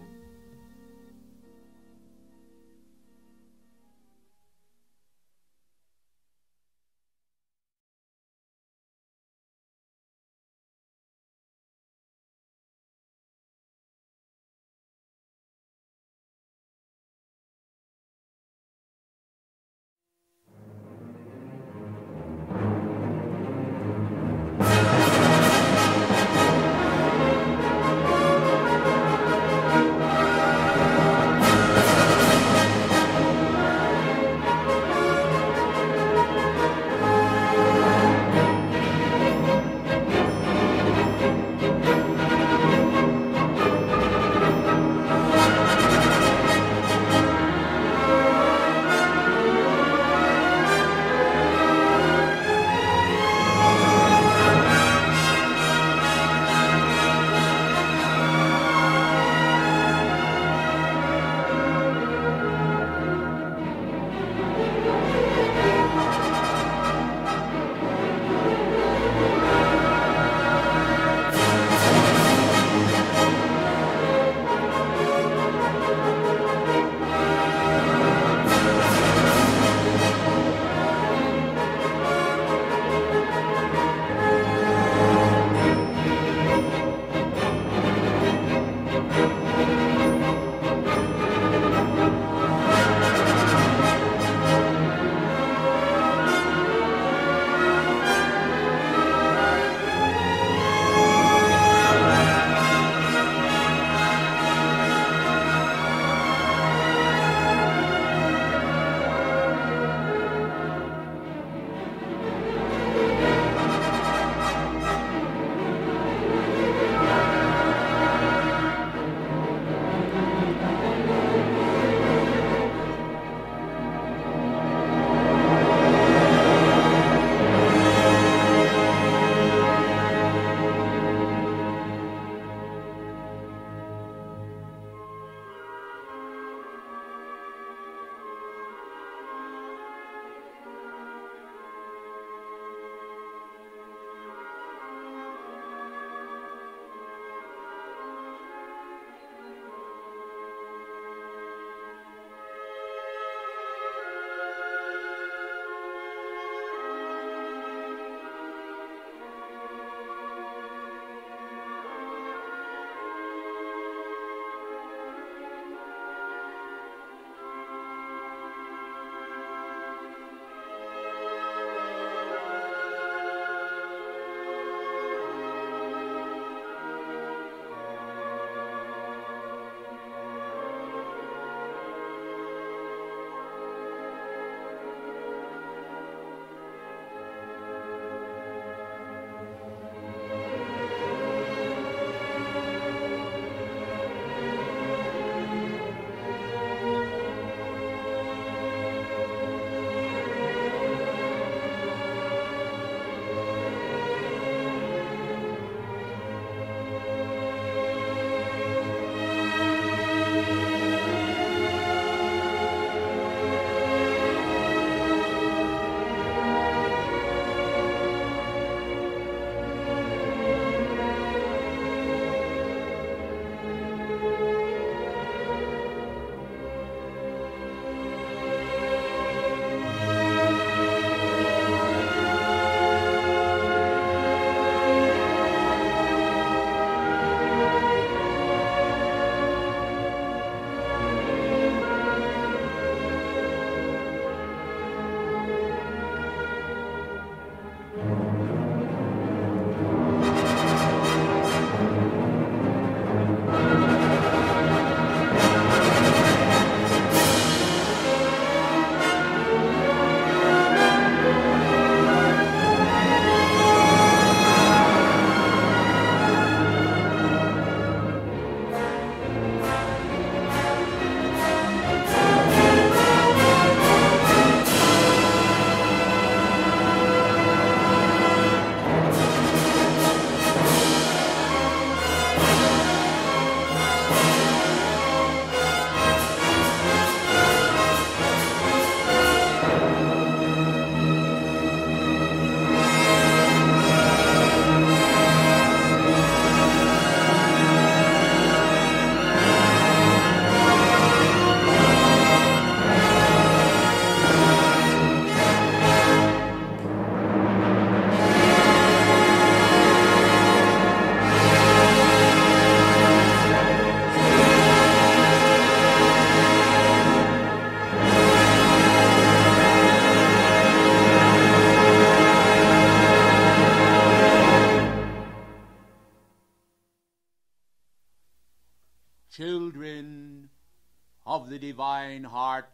A: Children of the divine heart,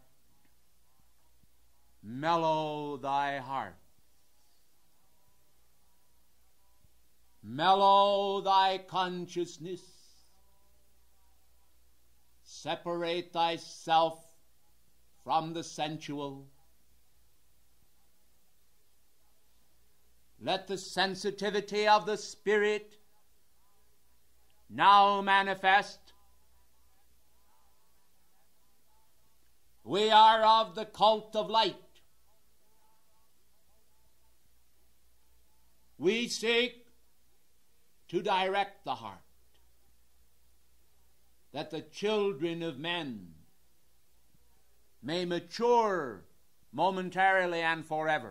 A: mellow thy heart. Mellow thy consciousness. Separate thyself from the sensual. Let the sensitivity of the spirit now manifest. We are of the cult of light. We seek to direct the heart, that the children of men may mature momentarily and forever.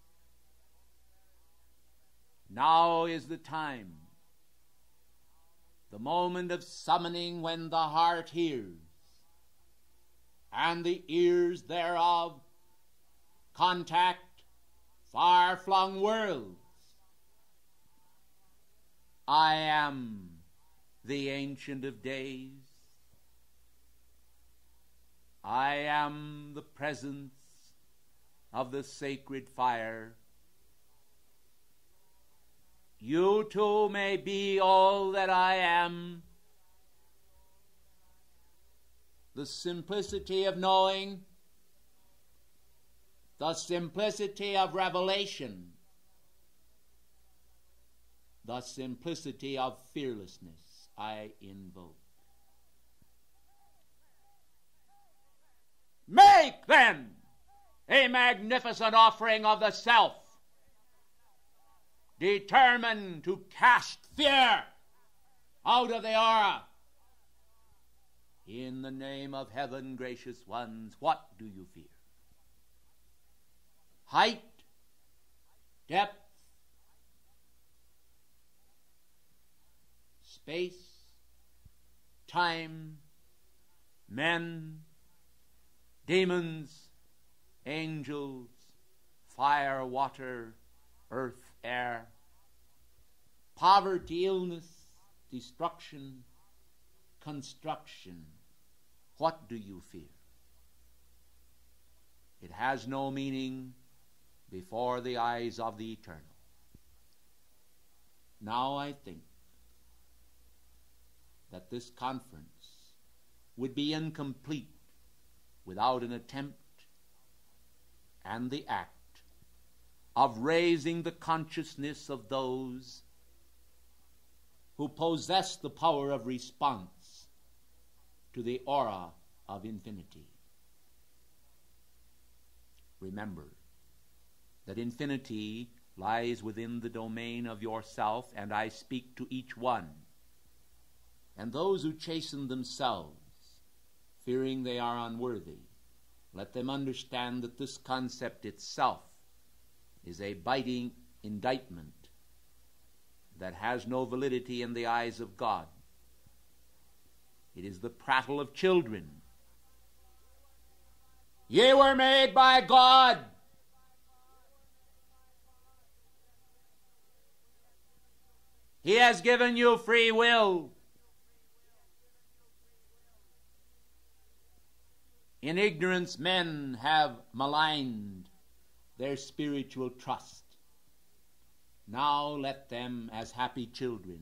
A: Now is the time, the moment of summoning, when the heart hears, and the ears thereof contact far-flung worlds. I am the Ancient of Days. I am the presence of the sacred fire. You too may be all that I am. The simplicity of knowing, the simplicity of revelation, the simplicity of fearlessness I invoke. Make, then, a magnificent offering of the self, determined to cast fear out of the aura. In the name of heaven, gracious ones, what do you fear? Height, depth, space, time, men, demons, angels, fire, water, earth, air, poverty, illness, destruction, construction. What do you fear? It has no meaning before the eyes of the eternal. Now I think that this conference would be incomplete without an attempt and the act of raising the consciousness of those who possess the power of response to the aura of infinity. Remember that infinity lies within the domain of yourself, and I speak to each one. And those who chasten themselves, fearing they are unworthy, let them understand that this concept itself is a biting indictment that has no validity in the eyes of God. It is the prattle of children. Ye were made by God. He has given you free will. In ignorance, men have maligned their spiritual trust. Now let them, as happy children,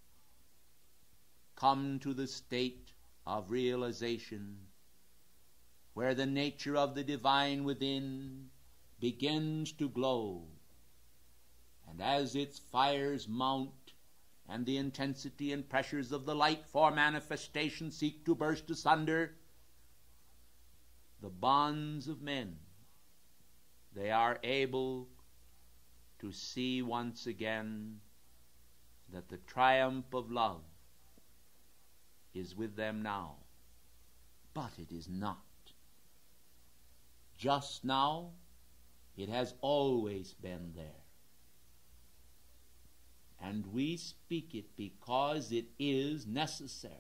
A: come to the state of realization where the nature of the divine within begins to glow, and as its fires mount and the intensity and pressures of the light for manifestation seek to burst asunder the bonds of men, they are able to see once again that the triumph of love is with them now. But it is not. Just now, it has always been there. And we speak it because it is necessary.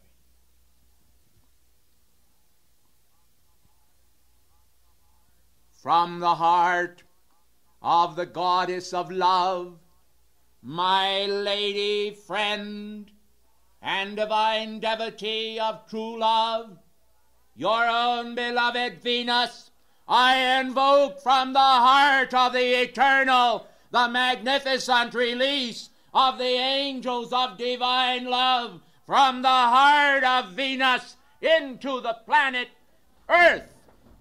A: From the heart of the goddess of love, my lady friend, and divine devotee of true love, your own beloved Venus, I invoke from the heart of the eternal the magnificent release of the angels of divine love from the heart of Venus into the planet Earth.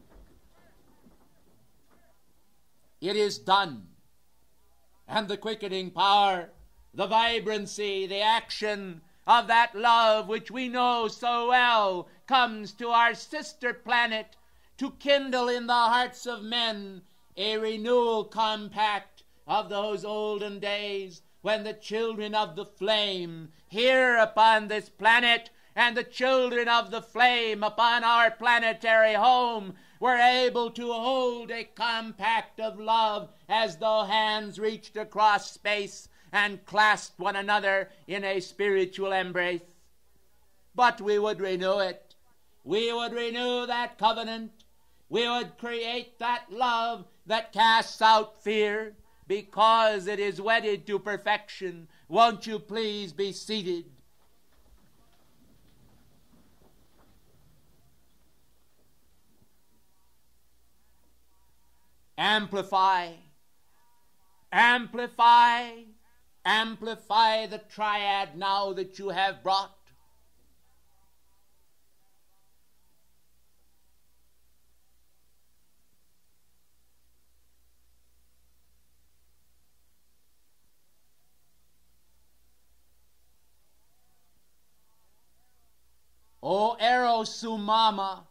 A: It is done. And the quickening power, the vibrancy, the action of that love which we know so well comes to our sister planet to kindle in the hearts of men a renewal compact of those olden days when the children of the flame here upon this planet and the children of the flame upon our planetary home were able to hold a compact of love as though hands reached across space and clasped one another in a spiritual embrace. But we would renew it. We would renew that covenant. We would create that love that casts out fear because it is wedded to perfection. Won't you please be seated? Amplify, amplify, amplify the triad now that you have brought. O Erosumama,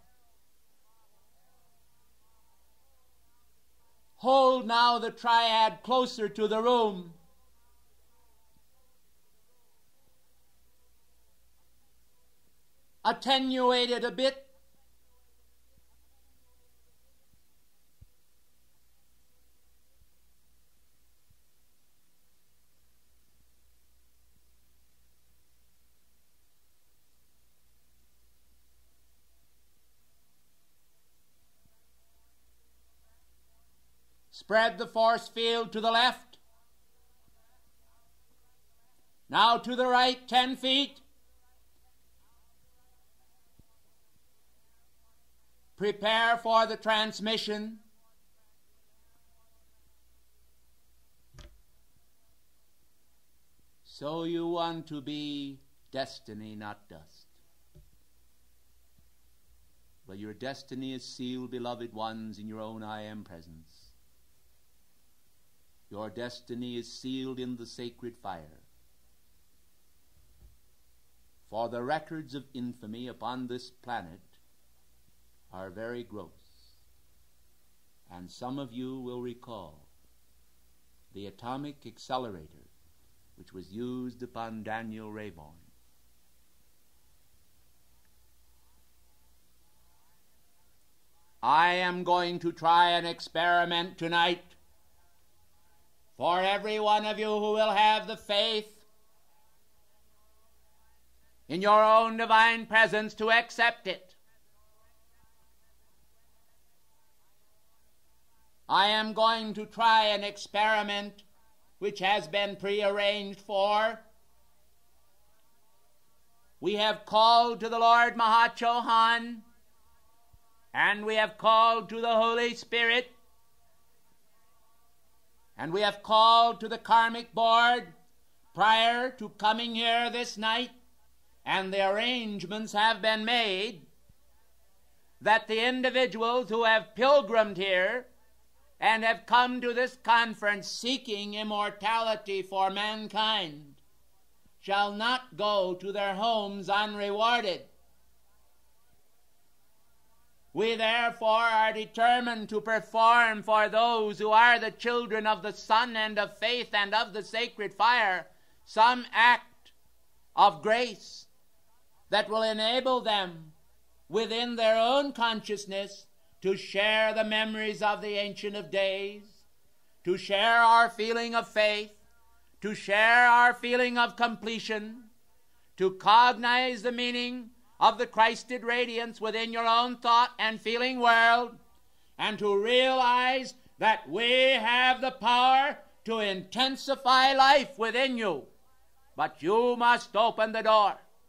A: hold now the triad closer to the room. Attenuate it a bit. Spread the force field to the left. Now to the right, ten feet. Prepare for the transmission. So you want to be destiny, not dust. But your destiny is sealed, beloved ones, in your own I am presence. Your destiny is sealed in the sacred fire. For the records of infamy upon this planet are very gross. And some of you will recall the atomic accelerator which was used upon Daniel Rayborn. I am going to try an experiment tonight for every one of you who will have the faith in your own divine presence to accept it. I am going to try an experiment which has been prearranged for. We have called to the Lord Mahachohan, and we have called to the Holy Spirit, and we have called to the Karmic Board prior to coming here this night, and the arrangements have been made that the individuals who have pilgrimed here and have come to this conference seeking immortality for mankind shall not go to their homes unrewarded. We therefore are determined to perform for those who are the children of the Son and of faith and of the sacred fire some act of grace that will enable them within their own consciousness to share the memories of the Ancient of Days, to share our feeling of faith, to share our feeling of completion, to cognize the meaning of the Christed radiance within your own thought and feeling world, and to realize that we have the power to intensify life within you. But you must open the door.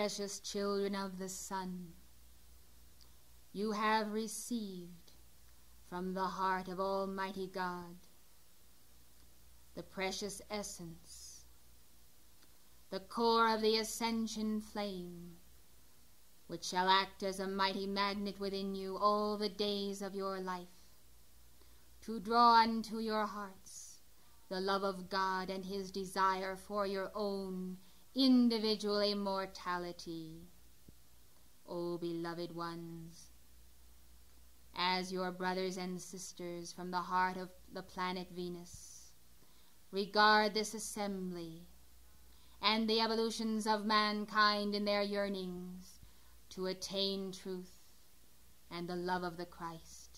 B: precious children of the sun, you have received from the heart of Almighty God the precious essence, the core of the ascension flame, which shall act as a mighty magnet within you all the days of your life, to draw unto your hearts the love of God and his desire for your own individual immortality. O beloved ones, as your brothers and sisters from the heart of the planet Venus, regard this assembly and the evolutions of mankind in their yearnings to attain truth and the love of the Christ.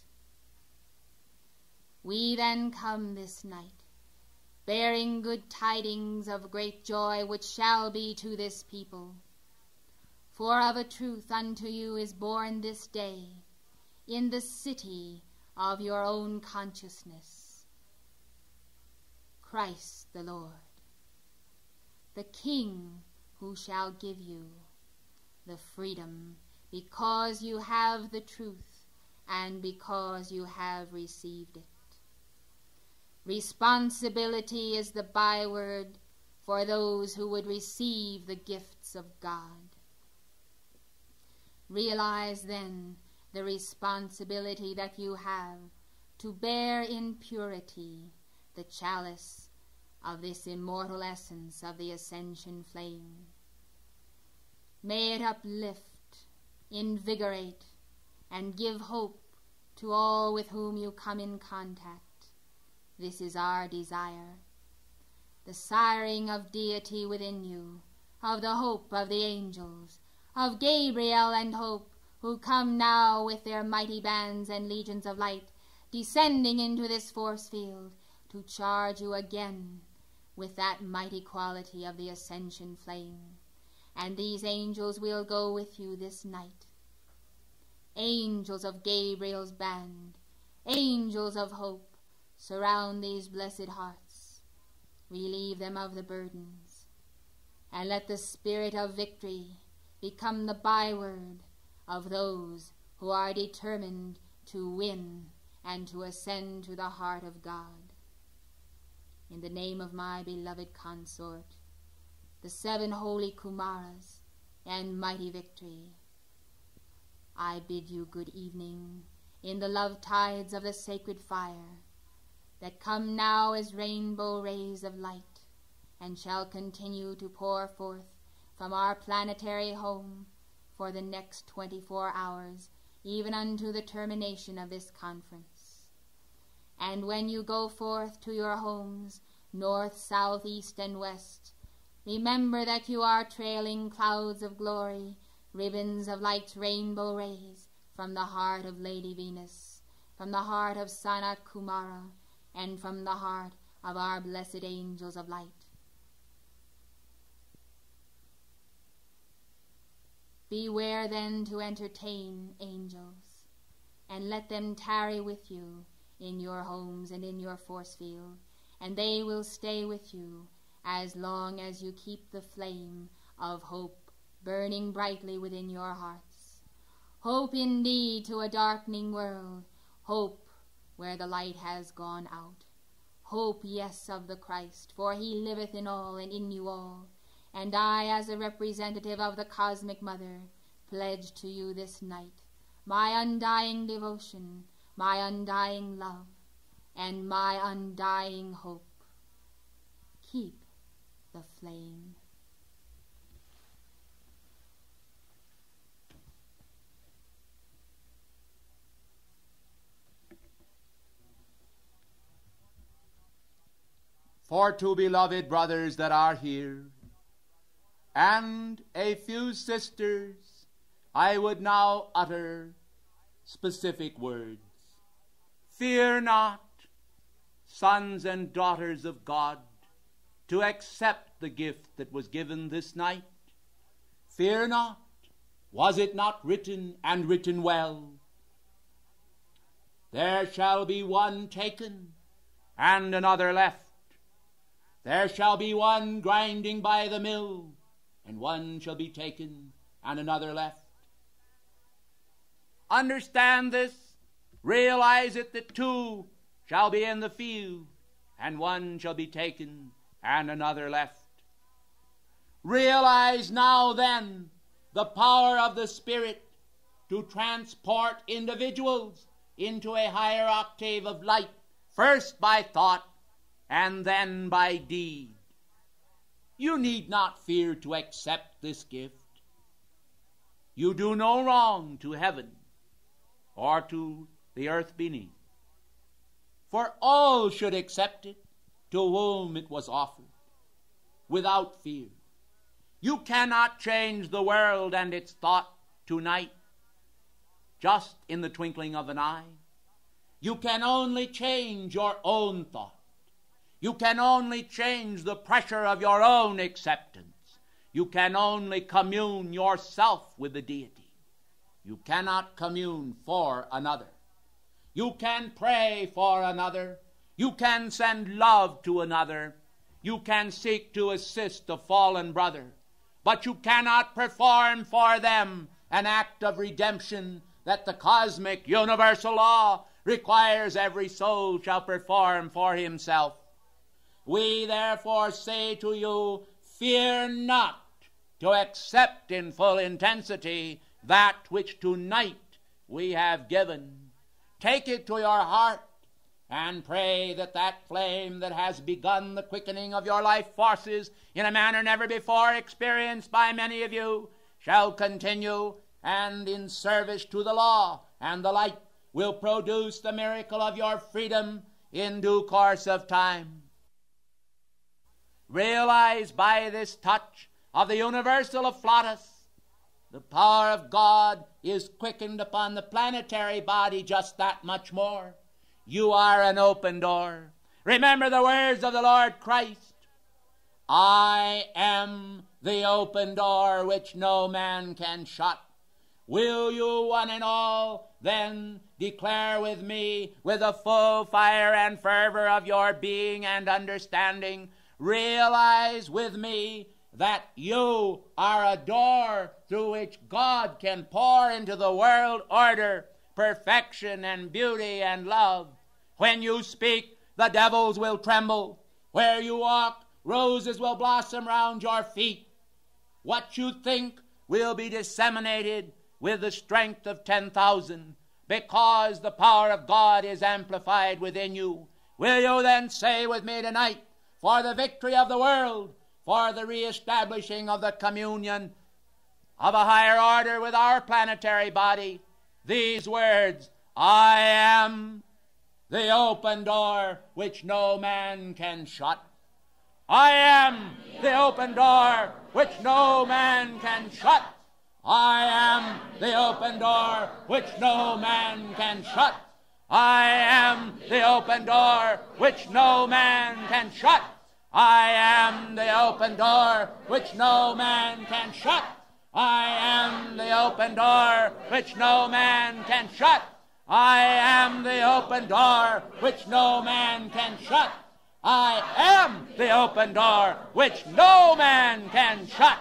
B: We then come this night, bearing good tidings of great joy, which shall be to this people. For of a truth unto you is born this day, in the city of your own consciousness, Christ the Lord, the King who shall give you the freedom, because you have the truth and because you have received it. Responsibility is the byword for those who would receive the gifts of God. Realize then the responsibility that you have to bear in purity the chalice of this immortal essence of the ascension flame. May it uplift, invigorate, and give hope to all with whom you come in contact. This is our desire. The siring of deity within you, of the hope of the angels, of Gabriel and Hope, who come now with their mighty bands and legions of light, descending into this force field to charge you again with that mighty quality of the ascension flame. And these angels will go with you this night. Angels of Gabriel's band, angels of hope, surround these blessed hearts. Relieve them of the burdens, and let the spirit of victory become the byword of those who are determined to win and to ascend to the heart of God. In the name of my beloved consort, the seven holy Kumaras and mighty victory, I bid you good evening in the love tides of the sacred fire that come now as rainbow rays of light and shall continue to pour forth from our planetary home for the next twenty-four hours, even unto the termination of this conference. And when you go forth to your homes, north, south, east, and west, remember that you are trailing clouds of glory, ribbons of light's rainbow rays, from the heart of Lady Venus, from the heart of Sanat Kumara, and from the heart of our blessed angels of light. Beware then to entertain angels, and let them tarry with you in your homes and in your force field, and they will stay with you as long as you keep the flame of hope burning brightly within your hearts. Hope indeed to a darkening world, hope where the light has gone out. Hope, yes, of the Christ, for he liveth in all and in you all. And I, as a representative of the Cosmic Mother, pledge to you this night my undying devotion, my undying love, and my undying hope. Keep the flame.
A: For two beloved brothers that are here, and a few sisters, I would now utter specific words. Fear not, sons and daughters of God, to accept the gift that was given this night. Fear not, was it not written, and written well? There shall be one taken, and another left. There shall be one grinding by the mill, and one shall be taken, and another left. Understand this, realize it, that two shall be in the field, and one shall be taken, and another left. Realize now then the power of the Spirit to transport individuals into a higher octave of light, first by thought and then by deed. You need not fear to accept this gift. You do no wrong to heaven or to the earth beneath, for all should accept it to whom it was offered, without fear. You cannot change the world and its thought tonight, just in the twinkling of an eye. You can only change your own thought. You can only change the pressure of your own acceptance. You can only commune yourself with the deity. You cannot commune for another. You can pray for another. You can send love to another. You can seek to assist a fallen brother. But you cannot perform for them an act of redemption that the cosmic universal law requires every soul shall perform for himself. We therefore say to you, fear not to accept in full intensity that which tonight we have given. Take it to your heart and pray that that flame that has begun the quickening of your life forces in a manner never before experienced by many of you shall continue, and in service to the law and the light will produce the miracle of your freedom in due course of time. Realize by this touch of the universal afflatus, the power of God is quickened upon the planetary body just that much more. You are an open door. Remember the words of the Lord Christ. I am the open door which no man can shut. Will you one and all then declare with me, with the full fire and fervor of your being and understanding, realize with me that you are a door through which God can pour into the world order, perfection and beauty and love. When you speak, the devils will tremble. Where you walk, roses will blossom round your feet. What you think will be disseminated with the strength of ten thousand, because the power of God is amplified within you. Will you then say with me tonight, for the victory of the world, for the reestablishing of the communion of a higher order with our planetary body, these words, I am the open door which no man can shut. I am the open door which no man can shut. I am the open door which no man can shut. I am the open door which no man can shut. I am the open door which no man can shut. I am the open door which no man can shut. I am the open door which no man can shut. I am the open door which no man can shut.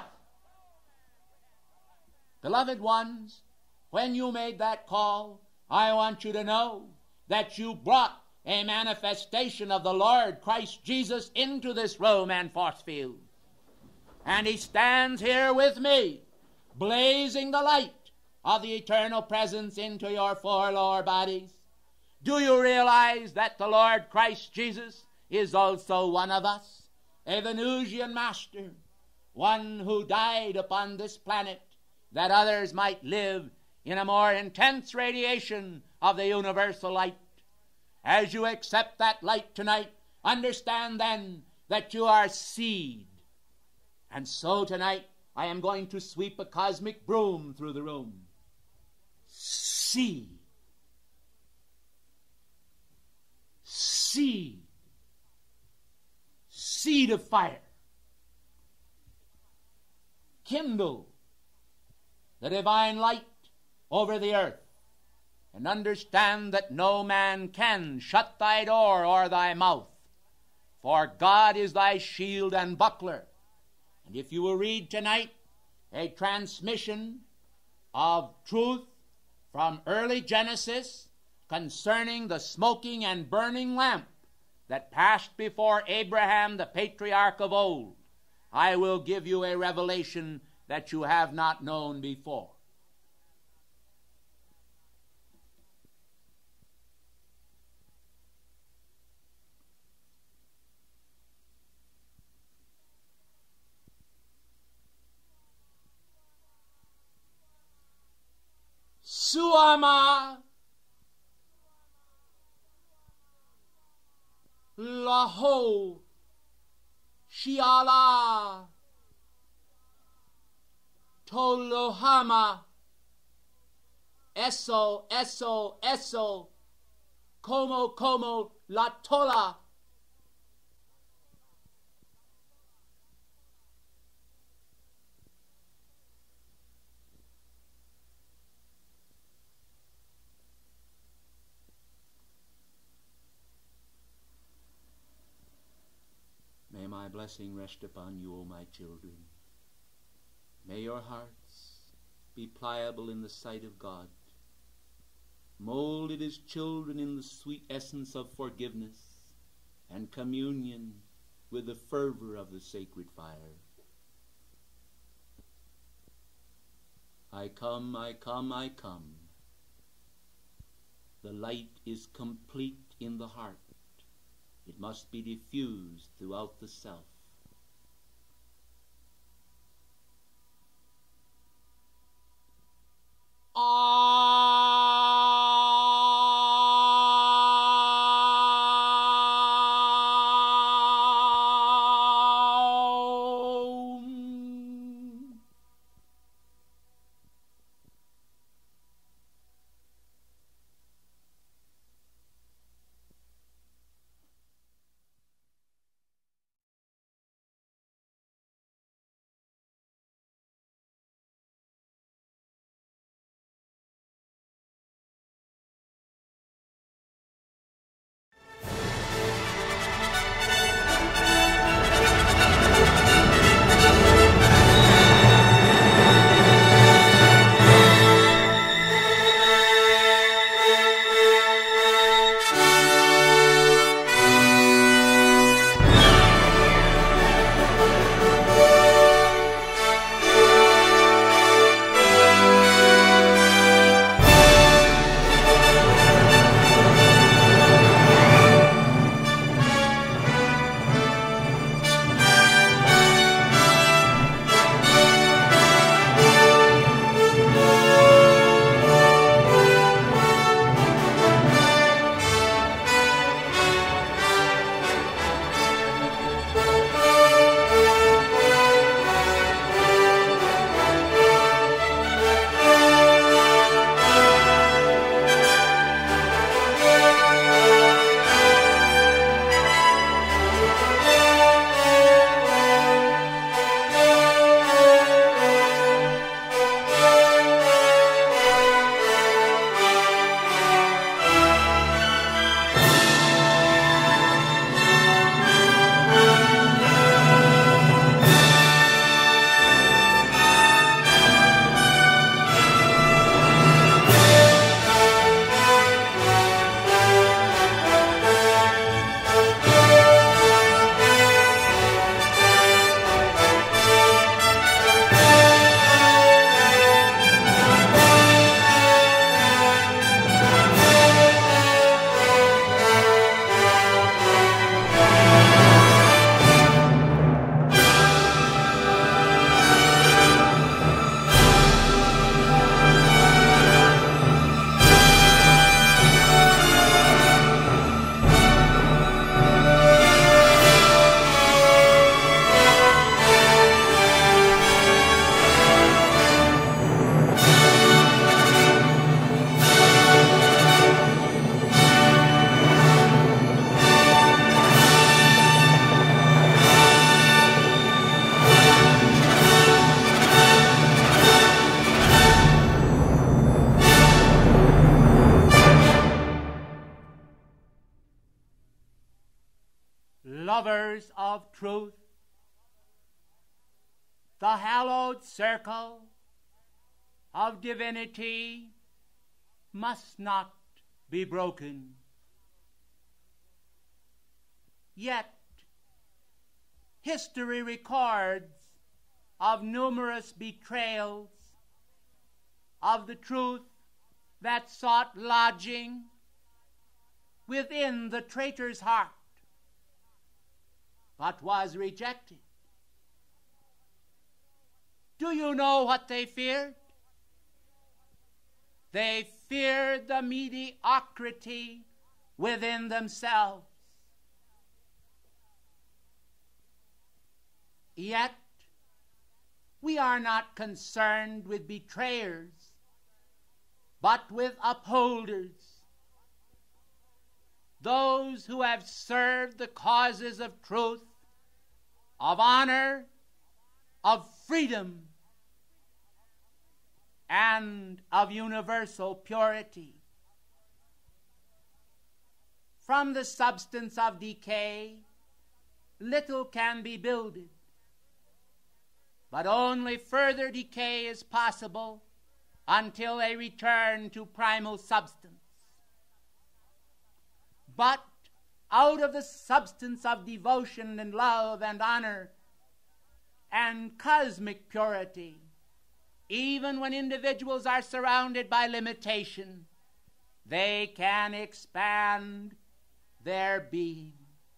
A: Beloved ones, when you made that call, I want you to know that you brought a manifestation of the Lord Christ Jesus into this room and force field. And he stands here with me, blazing the light of the eternal presence into your four lower bodies. Do you realize that the Lord Christ Jesus is also one of us, a Venusian master, one who died upon this planet that others might live in a more intense radiation of the universal light? As you accept that light tonight, understand then that you are seed. And so tonight, I am going to sweep a cosmic broom through the room. Seed. Seed. Seed of fire. Kindle the divine light over the earth, and understand that no man can shut thy door or thy mouth, for God is thy shield and buckler, And if you will read tonight a transmission of truth from early Genesis concerning the smoking and burning lamp that passed before Abraham, the patriarch of old, I will give you a revelation that you have not known before. Suama Laho Shiala Tolohama Eso Eso Eso Como Como La Tola. May my blessing rest upon you, O my children. May your hearts be pliable in the sight of God, molded as children in the sweet essence of forgiveness and communion with the fervor of the sacred fire. I come, I come, I come. The light is complete in the heart. It must be diffused throughout the self. Lovers of truth, the hallowed circle of divinity must not be broken. Yet, history records of numerous betrayals of the truth that sought lodging within the traitor's heart, but was rejected. Do you know what they feared? They feared the mediocrity within themselves. Yet, we are not concerned with betrayers, but with upholders, those who have served the causes of truth, of honor, of freedom, and of universal purity. From the substance of decay, little can be builded, but only further decay is possible until they return to primal substance. But out of the substance of devotion and love and honor and cosmic purity, even when individuals are surrounded by limitation, they can expand their being.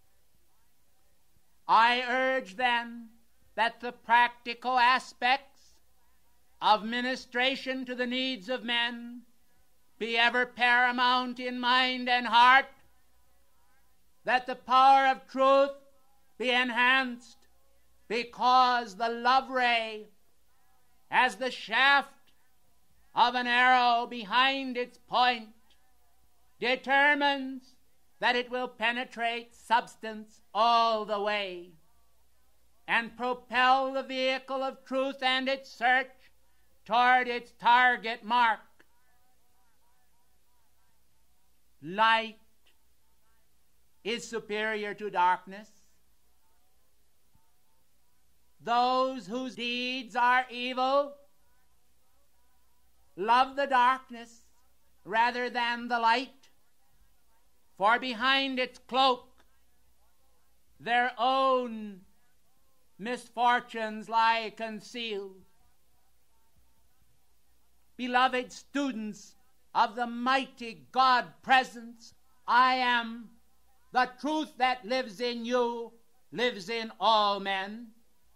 A: I urge then that the practical aspects of ministration to the needs of men be ever paramount in mind and heart, that the power of truth be enhanced, because the love ray, as the shaft of an arrow behind its point, determines that it will penetrate substance all the way and propel the vehicle of truth and its search toward its target mark. Light is superior to darkness. Those whose deeds are evil love the darkness rather than the light, for behind its cloak their own misfortunes lie concealed. Beloved students of the mighty God presence, I am. The truth that lives in you lives in all men.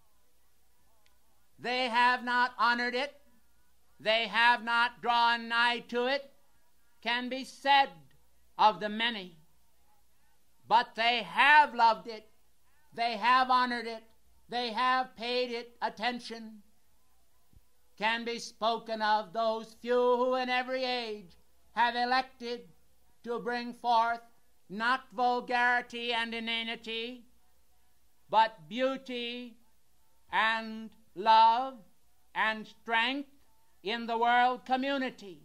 A: They have not honored it, they have not drawn nigh to it, can be said of the many. But they have loved it, they have honored it, they have paid it attention. Can be spoken of those few who in every age have elected to bring forth not vulgarity and inanity, but beauty and love and strength in the world community.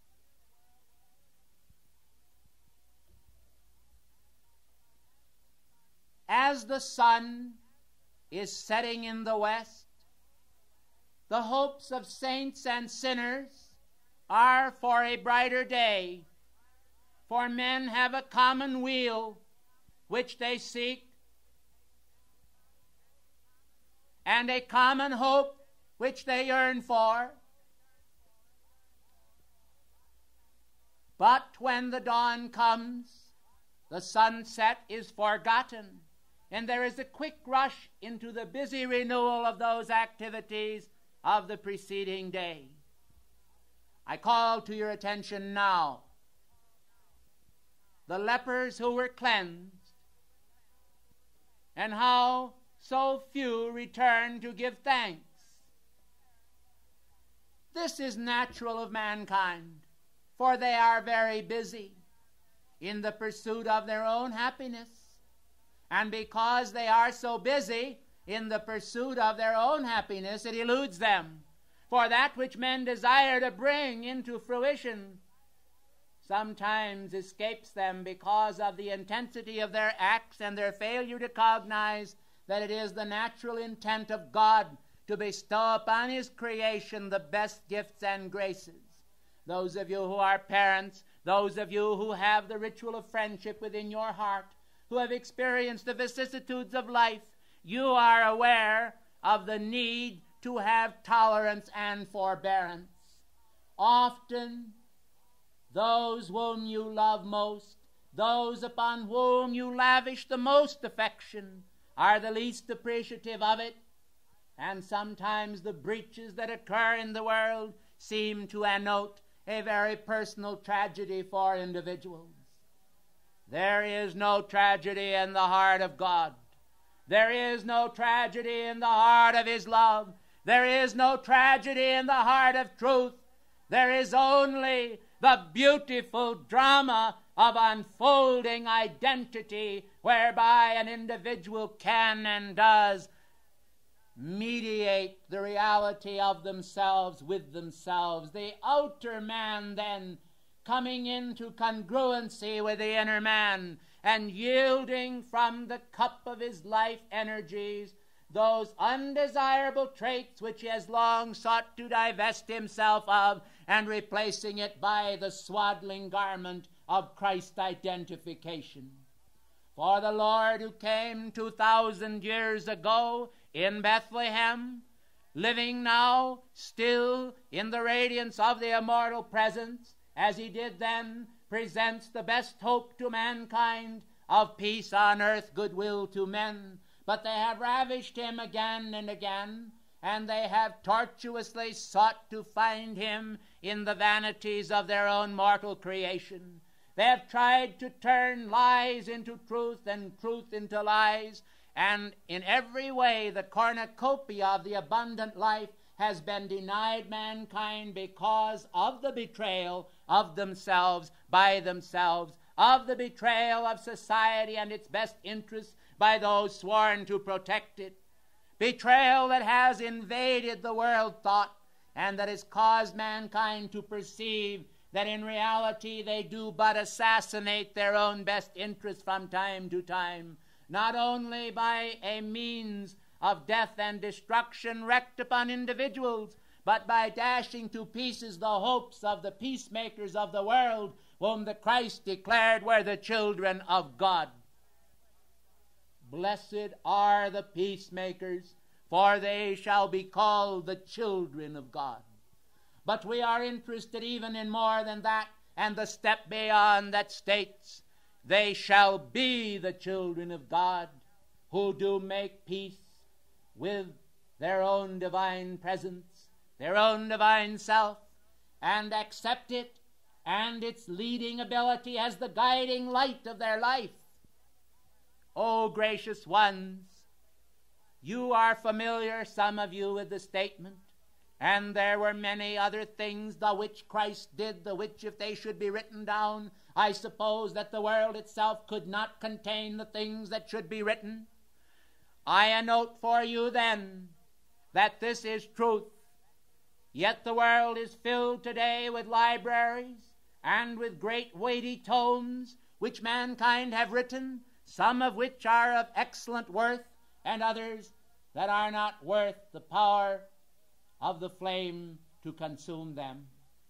A: As the sun is setting in the west, the hopes of saints and sinners are for a brighter day, for men have a common weal which they seek, and a common hope which they yearn for. But when the dawn comes, the sunset is forgotten, and there is a quick rush into the busy renewal of those activities of the preceding day. I call to your attention now the lepers who were cleansed, and how so few return to give thanks. This is natural of mankind, for they are very busy in the pursuit of their own happiness. And because they are so busy in the pursuit of their own happiness, it eludes them. For that which men desire to bring into fruition sometimes escapes them because of the intensity of their acts and their failure to cognize that it is the natural intent of God to bestow upon his creation the best gifts and graces. Those of you who are parents, those of you who have the ritual of friendship within your heart, who have experienced the vicissitudes of life, you are aware of the need to have tolerance and forbearance. Often, those whom you love most, those upon whom you lavish the most affection, are the least appreciative of it, and sometimes the breaches that occur in the world seem to annote a very personal tragedy for individuals. There is no tragedy in the heart of God. There is no tragedy in the heart of his love. There is no tragedy in the heart of truth. There is only the beautiful drama of unfolding identity whereby an individual can and does mediate the reality of themselves with themselves. The outer man then coming into congruency with the inner man and yielding from the cup of his life energies those undesirable traits which he has long sought to divest himself of, and replacing it by the swaddling garment of Christ identification. For the Lord, who came two thousand years ago in Bethlehem, living now still in the radiance of the immortal presence, as he did then, presents the best hope to mankind of peace on earth, goodwill to men. But they have ravished him again and again, and they have tortuously sought to find him in the vanities of their own mortal creation. They have tried to turn lies into truth and truth into lies, and in every way the cornucopia of the abundant life has been denied mankind because of the betrayal of themselves by themselves, of the betrayal of society and its best interests by those sworn to protect it. Betrayal that has invaded the world thought and that has caused mankind to perceive that in reality they do but assassinate their own best interests from time to time, not only by a means of death and destruction wreaked upon individuals, but by dashing to pieces the hopes of the peacemakers of the world, whom the Christ declared were the children of God. Blessed are the peacemakers, for they shall be called the children of God. But we are interested even in more than that, and the step beyond that states, they shall be the children of God, who do make peace with their own divine presence, their own divine self, and accept it and its leading ability as the guiding light of their life. O gracious ones, you are familiar, some of you, with the statement, and there were many other things the which Christ did, the which if they should be written down, I suppose that the world itself could not contain the things that should be written. I annote for you then that this is truth. Yet the world is filled today with libraries and with great weighty tomes which mankind have written, some of which are of excellent worth, and others that are not worth the power of the flame to consume them.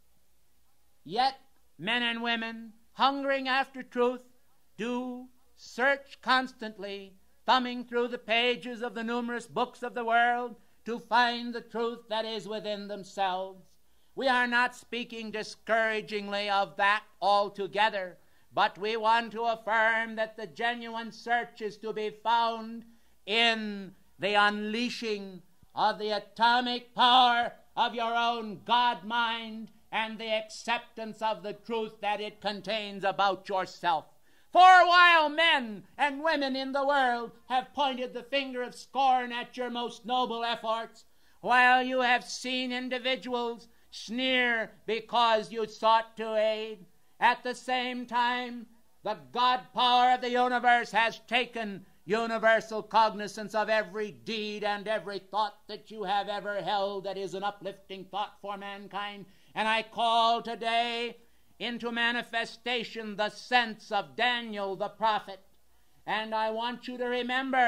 A: Yet men and women, hungering after truth, do search constantly, thumbing through the pages of the numerous books of the world to find the truth that is within themselves. We are not speaking discouragingly of that altogether, but we want to affirm that the genuine search is to be found in the unleashing of the atomic power of your own God-mind and the acceptance of the truth that it contains about yourself. For while men and women in the world have pointed the finger of scorn at your most noble efforts, while you have seen individuals sneer because you sought to aid, at the same time the God power of the universe has taken universal cognizance of every deed and every thought that you have ever held that is an uplifting thought for mankind. And I call today into manifestation the sense of Daniel the prophet. And I want you to remember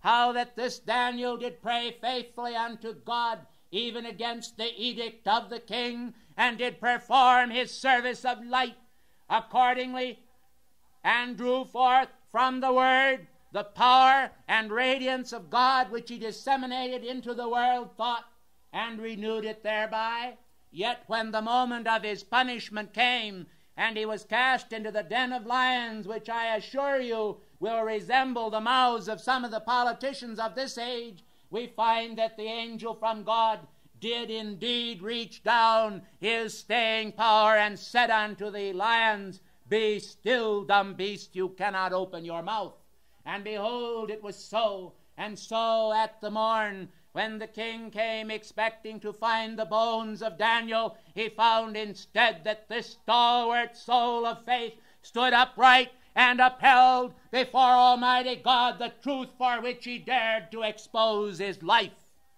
A: how that this Daniel did pray faithfully unto God, even against the edict of the king, and did perform his service of light accordingly, and drew forth from the word the power and radiance of God, which he disseminated into the world thought, and renewed it thereby. Yet when the moment of his punishment came, and he was cast into the den of lions, which I assure you will resemble the mouths of some of the politicians of this age, we find that the angel from God did indeed reach down his staying power and said unto the lions, Be still, dumb beast, you cannot open your mouth. And behold, it was so. And so at the morn, when the king came expecting to find the bones of Daniel, he found instead that this stalwart soul of faith stood upright and upheld before Almighty God the truth for which he dared to expose his life.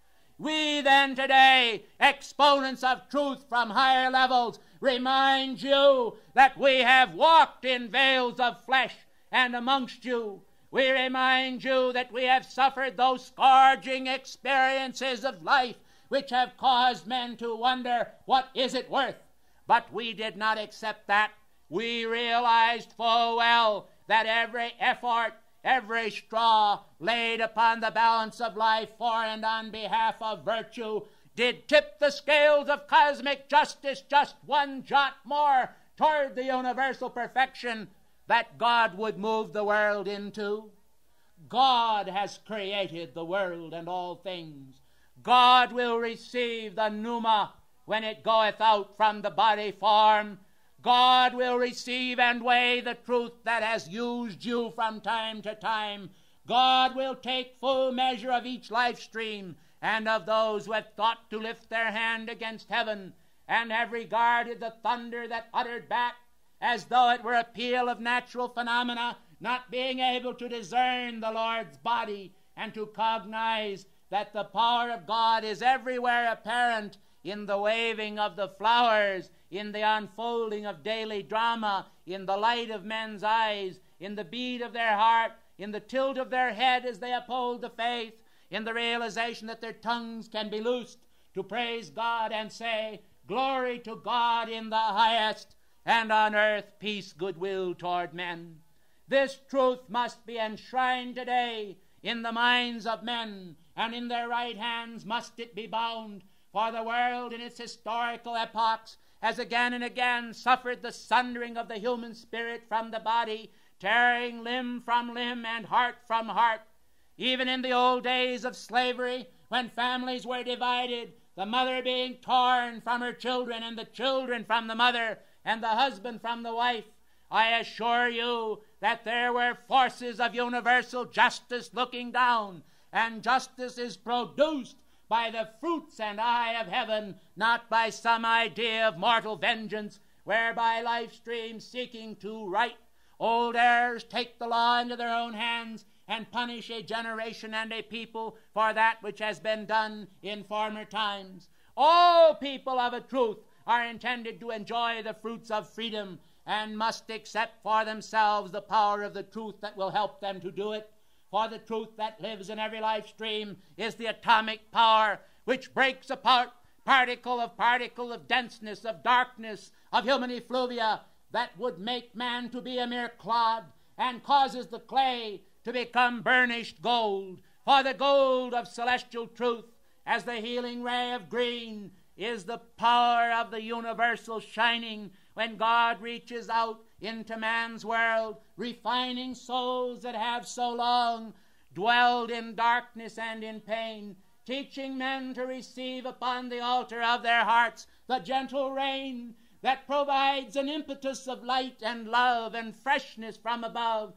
A: We then today, exponents of truth from higher levels, remind you that we have walked in veils of flesh, and amongst you we remind you that we have suffered those scourging experiences of life which have caused men to wonder, what is it worth? But we did not accept that. We realized full well that every effort, every straw laid upon the balance of life for and on behalf of virtue did tip the scales of cosmic justice just one jot more toward the universal perfection that God would move the world into. God has created the world and all things. God will receive the pneuma when it goeth out from the body form. God will receive and weigh the truth that has used you from time to time. God will take full measure of each life stream and of those who have thought to lift their hand against heaven and have regarded the thunder that uttered back as though it were a peal of natural phenomena, not being able to discern the Lord's body and to cognize that the power of God is everywhere apparent in the waving of the flowers, in the unfolding of daily drama, in the light of men's eyes, in the beat of their heart, in the tilt of their head as they uphold the faith, in the realization that their tongues can be loosed to praise God and say, Glory to God in the highest, and on earth peace, goodwill toward men. This truth must be enshrined today in the minds of men, and in their right hands must it be bound, for the world in its historical epochs has again and again suffered the sundering of the human spirit from the body, tearing limb from limb and heart from heart. Even in the old days of slavery, when families were divided, the mother being torn from her children, and the children from the mother, and the husband from the wife, I assure you that there were forces of universal justice looking down, and justice is produced by the fruits and eye of heaven, not by some idea of mortal vengeance, whereby life streams seeking to right old errors take the law into their own hands and punish a generation and a people for that which has been done in former times. All people of a truth are intended to enjoy the fruits of freedom and must accept for themselves the power of the truth that will help them to do it. For the truth that lives in every life stream is the atomic power which breaks apart particle of particle of denseness, of darkness, of human effluvia that would make man to be a mere clod and causes the clay to become burnished gold. For the gold of celestial truth, as the healing ray of green, is the power of the universal shining when God reaches out into man's world, refining souls that have so long dwelled in darkness and in pain, teaching men to receive upon the altar of their hearts the gentle rain that provides an impetus of light and love and freshness from above,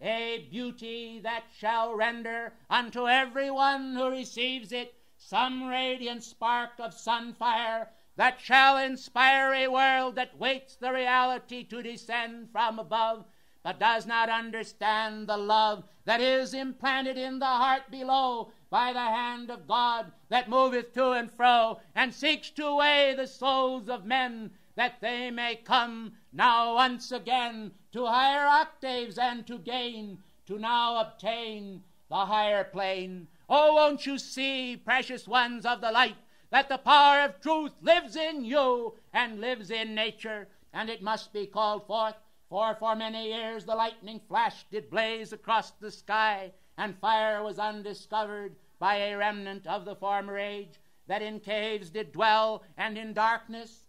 A: a beauty that shall render unto every one who receives it some radiant spark of sun fire that shall inspire a world that waits the reality to descend from above, but does not understand the love that is implanted in the heart below by the hand of God that moveth to and fro and seeks to weigh the souls of men, that they may come now once again to higher octaves and to gain, to now obtain the higher plane. Oh, won't you see, precious ones of the light, that the power of truth lives in you and lives in nature, and it must be called forth. For for many years the lightning flash did blaze across the sky, and fire was undiscovered by a remnant of the former age, that in caves did dwell, and in darkness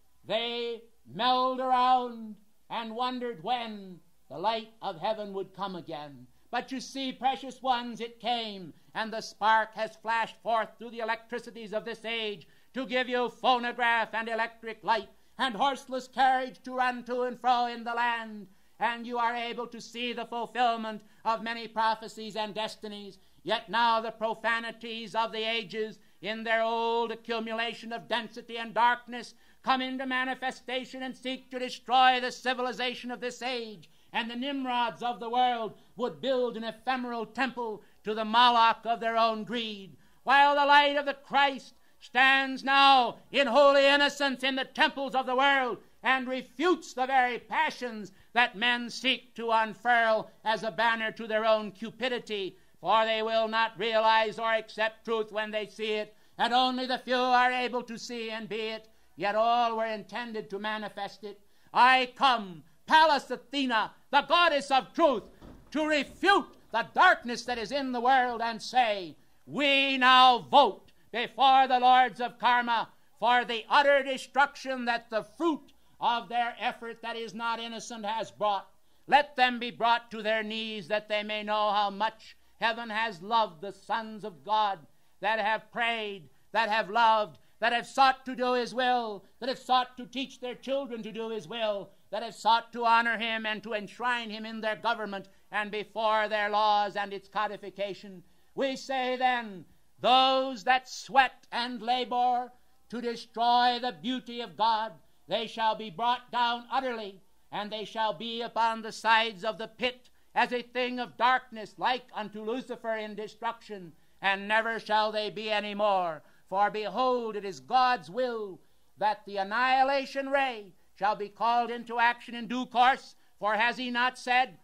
A: they milled around and wondered when the light of heaven would come again. But you see, precious ones, it came, and the spark has flashed forth through the electricities of this age to give you phonograph and electric light and horseless carriage to run to and fro in the land, and you are able to see the fulfillment of many prophecies and destinies. Yet now the profanities of the ages, in their old accumulation of density and darkness, come into manifestation and seek to destroy the civilization of this age. And the Nimrods of the world would build an ephemeral temple to the Moloch of their own greed, while the light of the Christ stands now in holy innocence in the temples of the world and refutes the very passions that men seek to unfurl as a banner to their own cupidity. For they will not realize or accept truth when they see it, and only the few are able to see and be it, yet all were intended to manifest it. I come, Pallas Athena, the goddess of truth, to refute the darkness that is in the world and say, we now vote before the lords of karma for the utter destruction that the fruit of their effort that is not innocent has brought. Let them be brought to their knees, that they may know how much heaven has loved the sons of God, that have prayed, that have loved, that have sought to do his will, that have sought to teach their children to do his will, that have sought to honor him and to enshrine him in their government and before their laws and its codification. We say then, those that sweat and labor to destroy the beauty of God, they shall be brought down utterly, and they shall be upon the sides of the pit as a thing of darkness, like unto Lucifer in destruction, and never shall they be any more. For behold, it is God's will that the annihilation ray shall be called into action in due course. For has he not said,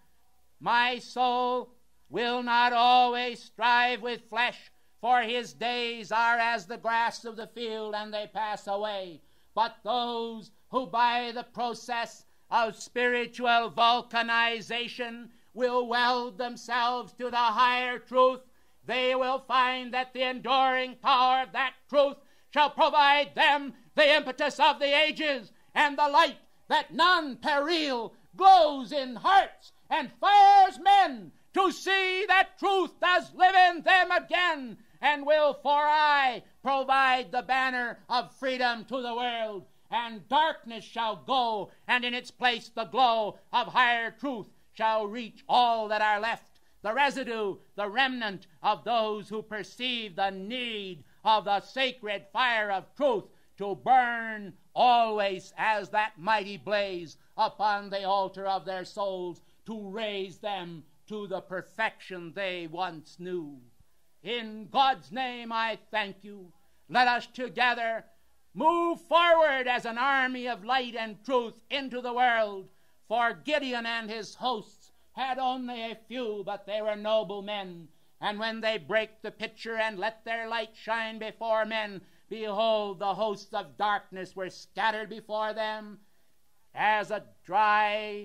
A: my soul will not always strive with flesh, for his days are as the grass of the field, and they pass away. But those who by the process of spiritual vulcanization will weld themselves to the higher truth, they will find that the enduring power of that truth shall provide them the impetus of the ages, and the light that non-peril glows in hearts and fires men to see that truth does live in them again, and will for aye provide the banner of freedom to the world. And darkness shall go, and in its place the glow of higher truth shall reach all that are left, the residue, the remnant of those who perceive the need of the sacred fire of truth to burn always as that mighty blaze upon the altar of their souls, to raise them to the perfection they once knew. In God's name I thank you. Let us together move forward as an army of light and truth into the world. For Gideon and his hosts had only a few, but they were noble men. And when they break the pitcher and let their light shine before men, behold, the hosts of darkness were scattered before them as a dry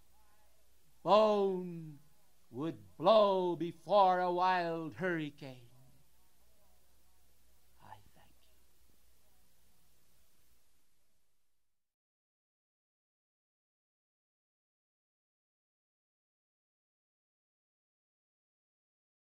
A: bone would blow before a wild hurricane.